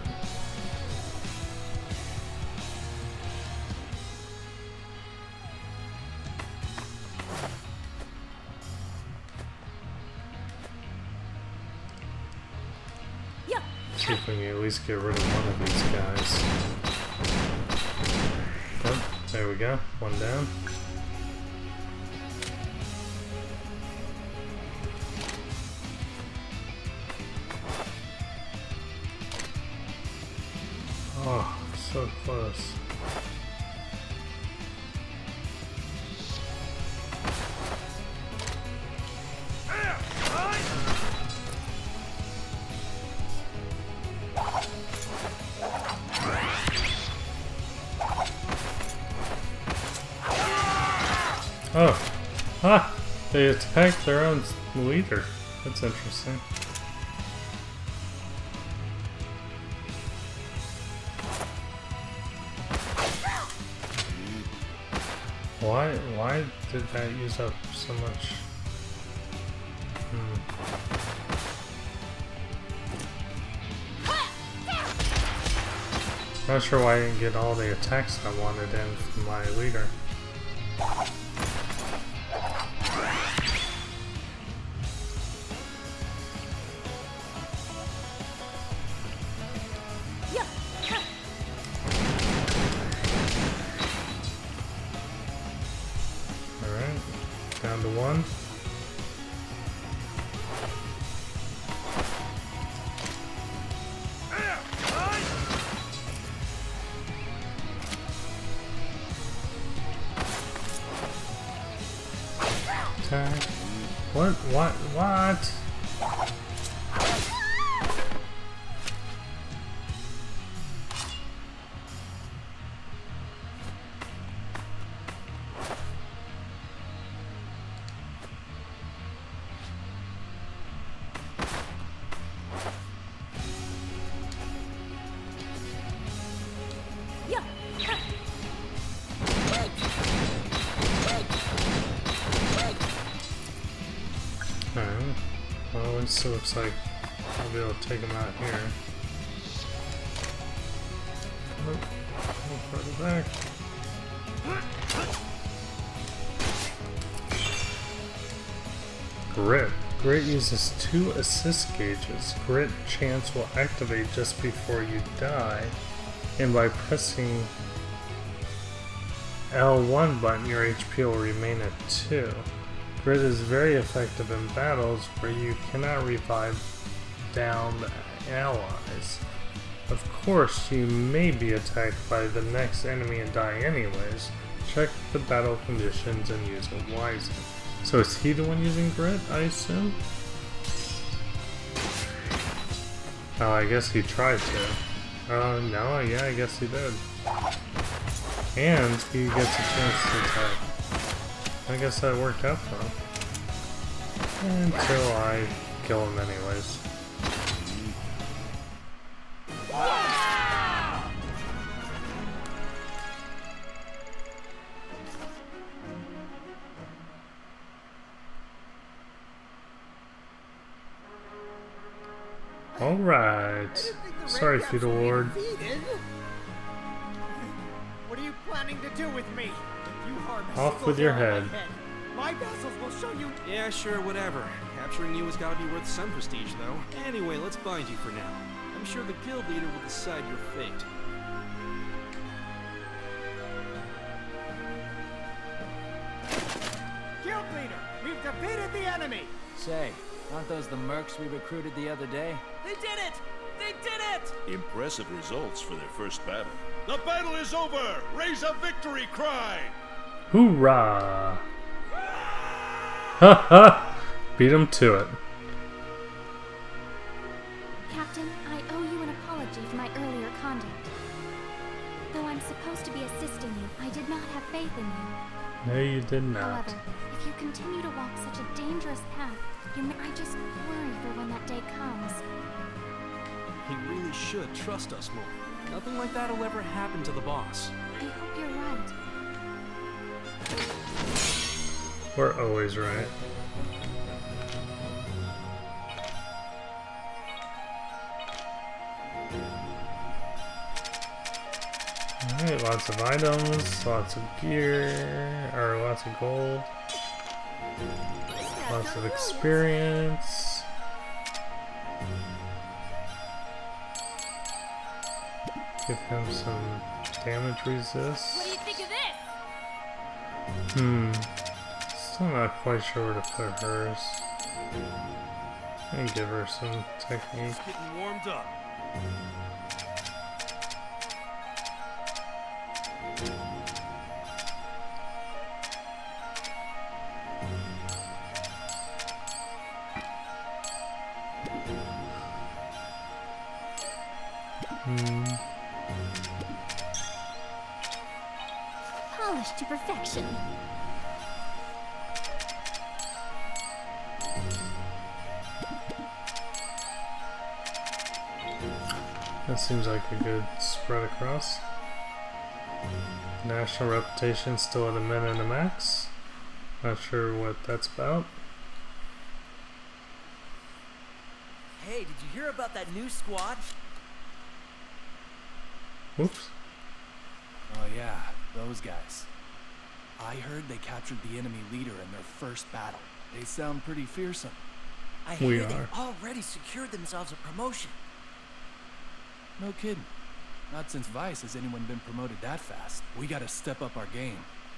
See if we can at least get rid of one of these guys. Oh, there we go. One down. so close. Oh, ah! They attacked their own leader. That's interesting. Why? Why did that use up so much? Hmm. Not sure why I didn't get all the attacks I wanted in from my leader. Down to one. Attack. What? What? What? Alright, well, it still looks like I'll be able to take him out here. Nope, no further back. Grit. Grit uses two assist gauges. Grit chance will activate just before you die, and by pressing L one button, your H P will remain at two. Grit is very effective in battles where you cannot revive downed allies. Of course, you may be attacked by the next enemy and die anyways. Check the battle conditions and use it wisely. So is he the one using Grit, I assume? Oh, I guess he tried to. Uh, no, yeah, I guess he did. And he gets a chance to attack. I guess that worked out for him. Until I kill him anyways. Alright. Sorry, Feudal Lord. What are you planning to do with me? You harm a Off single with your hair on head. my head. My vassals will show you. Yeah, sure, whatever. Capturing you has got to be worth some prestige, though. Anyway, let's bind you for now. I'm sure the guild leader will decide your fate. Guild leader, we've defeated the enemy. Say, aren't those the mercs we recruited the other day? They did it! They did it! Impressive results for their first battle. The battle is over! Raise a victory cry! Hoorah! Ha ha! Beat him to it. Captain, I owe you an apology for my earlier conduct. Though I'm supposed to be assisting you, I did not have faith in you. No, you did not. However, if you continue to walk such a dangerous path, you may, I just worry for when that day comes. He really should trust us more. Nothing like that'll ever happen to the boss. I hope you're right. We're always right. Alright, lots of items, lots of gear, or lots of gold, lots of experience. Give him some damage resist. What do you think of this? Hmm. Still not quite sure where to put hers. And give her some technique. Getting warmed up. polished to perfection. That seems like a good spread across. National reputation still at a min and a max. Not sure what that's about. Hey, did you hear about that new squad? Whoops. Oh yeah, those guys. I heard they captured the enemy leader in their first battle. They sound pretty fearsome. I We hear are. they've already secured themselves a promotion. No kidding. Not since Vice has anyone been promoted that fast. We gotta step up our game.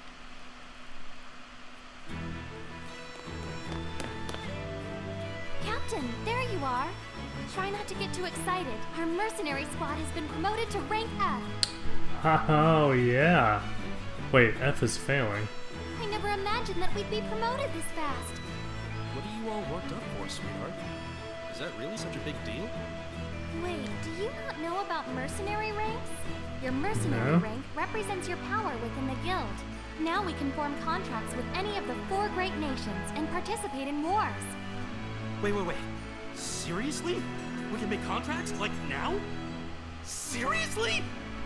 Captain, there you are. Try not to get too excited. Our mercenary squad has been promoted to rank F. Oh yeah. Wait, F is failing. I never imagined that we'd be promoted this fast. What are you all worked up for, sweetheart? Is that really such a big deal? Wait, do you not know about mercenary ranks? Your mercenary No. rank represents your power within the guild. Now we can form contracts with any of the four great nations and participate in wars. Wait, wait, wait. Seriously? We can make contracts? Like now? Seriously?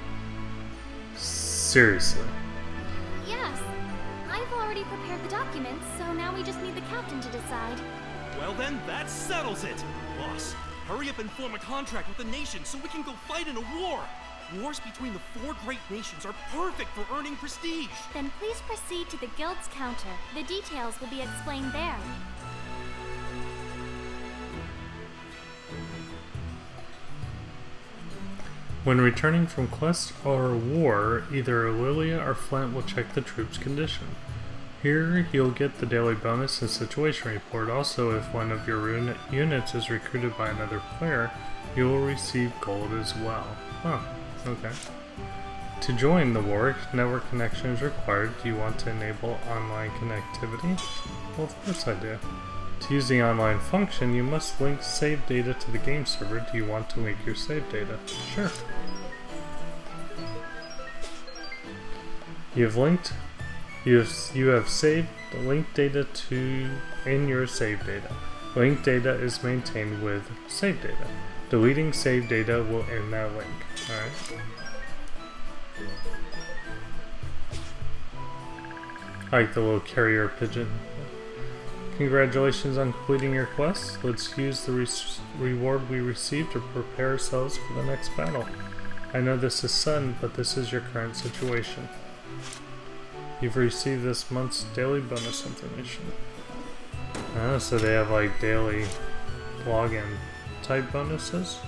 Seriously. Yes. I've already prepared the documents, so now we just need the captain to decide. Well then, that settles it! Boss, hurry up and form a contract with the nation so we can go fight in a war! Wars between the four great nations are perfect for earning prestige! Then please proceed to the guild's counter. The details will be explained there. When returning from quest or war, either Lilia or Flint will check the troop's condition. Here, you'll get the daily bonus and situation report. Also, if one of your uni units is recruited by another player, you will receive gold as well. Huh, okay. To join the war, network connection is required. Do you want to enable online connectivity? Well, of course I do. To use the online function, you must link save data to the game server. Do you want to link your save data? Sure. You have linked, you have, you have saved the linked data to in your save data. Linked data is maintained with save data. Deleting save data will end that link. Alright. I like the little carrier pigeon. Congratulations on completing your quest. Let's use the re reward we received to prepare ourselves for the next battle. I know this is sudden, but this is your current situation. You've received this month's daily bonus information. Oh, so they have like daily login type bonuses?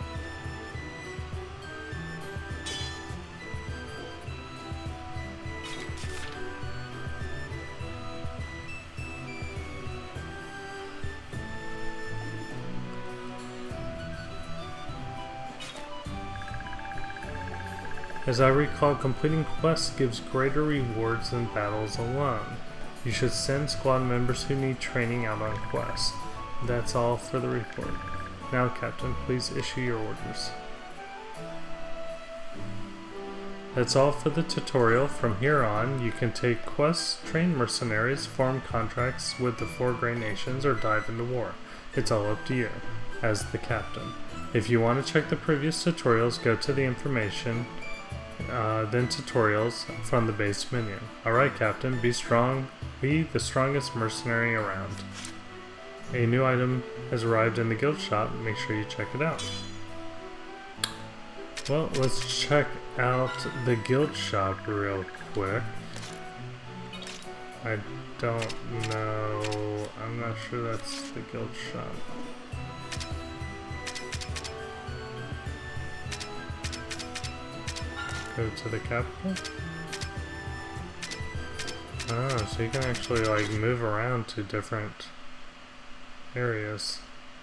As I recall, completing quests gives greater rewards than battles alone. You should send squad members who need training out on quests. That's all for the report. Now, Captain, please issue your orders. That's all for the tutorial. From here on, you can take quests, train mercenaries, form contracts with the four great nations, or dive into war. It's all up to you, as the captain. If you want to check the previous tutorials, go to the information Uh, then tutorials from the base menu. Alright, Captain, be strong. Be the strongest mercenary around. A new item has arrived in the guild shop. Make sure you check it out. Well, let's check out the guild shop real quick. I don't know. I'm not sure that's the guild shop. Go to the capital. Oh, so you can actually like move around to different areas.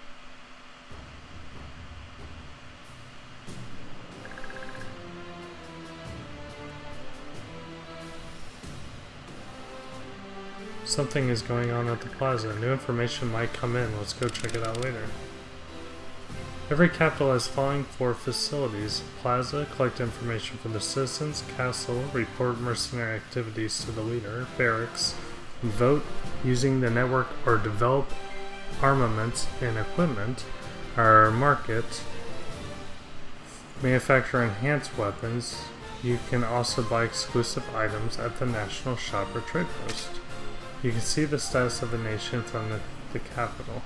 Something is going on at the plaza. New information might come in. Let's go check it out later. Every capital has following four facilities. Plaza, collect information from the citizens. Castle, report mercenary activities to the leader. Barracks, vote using the network or develop armaments and equipment. Our market, manufacture enhanced weapons. You can also buy exclusive items at the National Shop or Trade Post. You can see the status of a nation from the, the capital.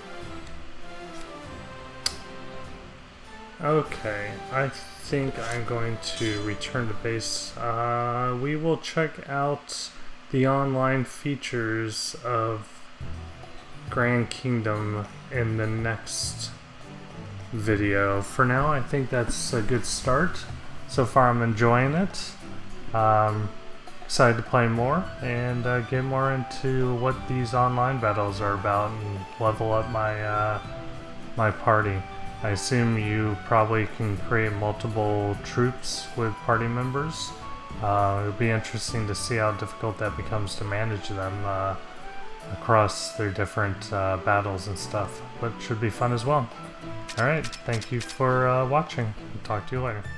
Okay, I think I'm going to return to base. Uh, we will check out the online features of Grand Kingdom in the next video. For now, I think that's a good start. So far, I'm enjoying it. Um, excited to play more and uh, get more into what these online battles are about and level up my uh, my party. I assume you probably can create multiple troops with party members. Uh, it'll be interesting to see how difficult that becomes to manage them uh, across their different uh, battles and stuff, but it should be fun as well. Alright, thank you for uh, watching. I'll talk to you later.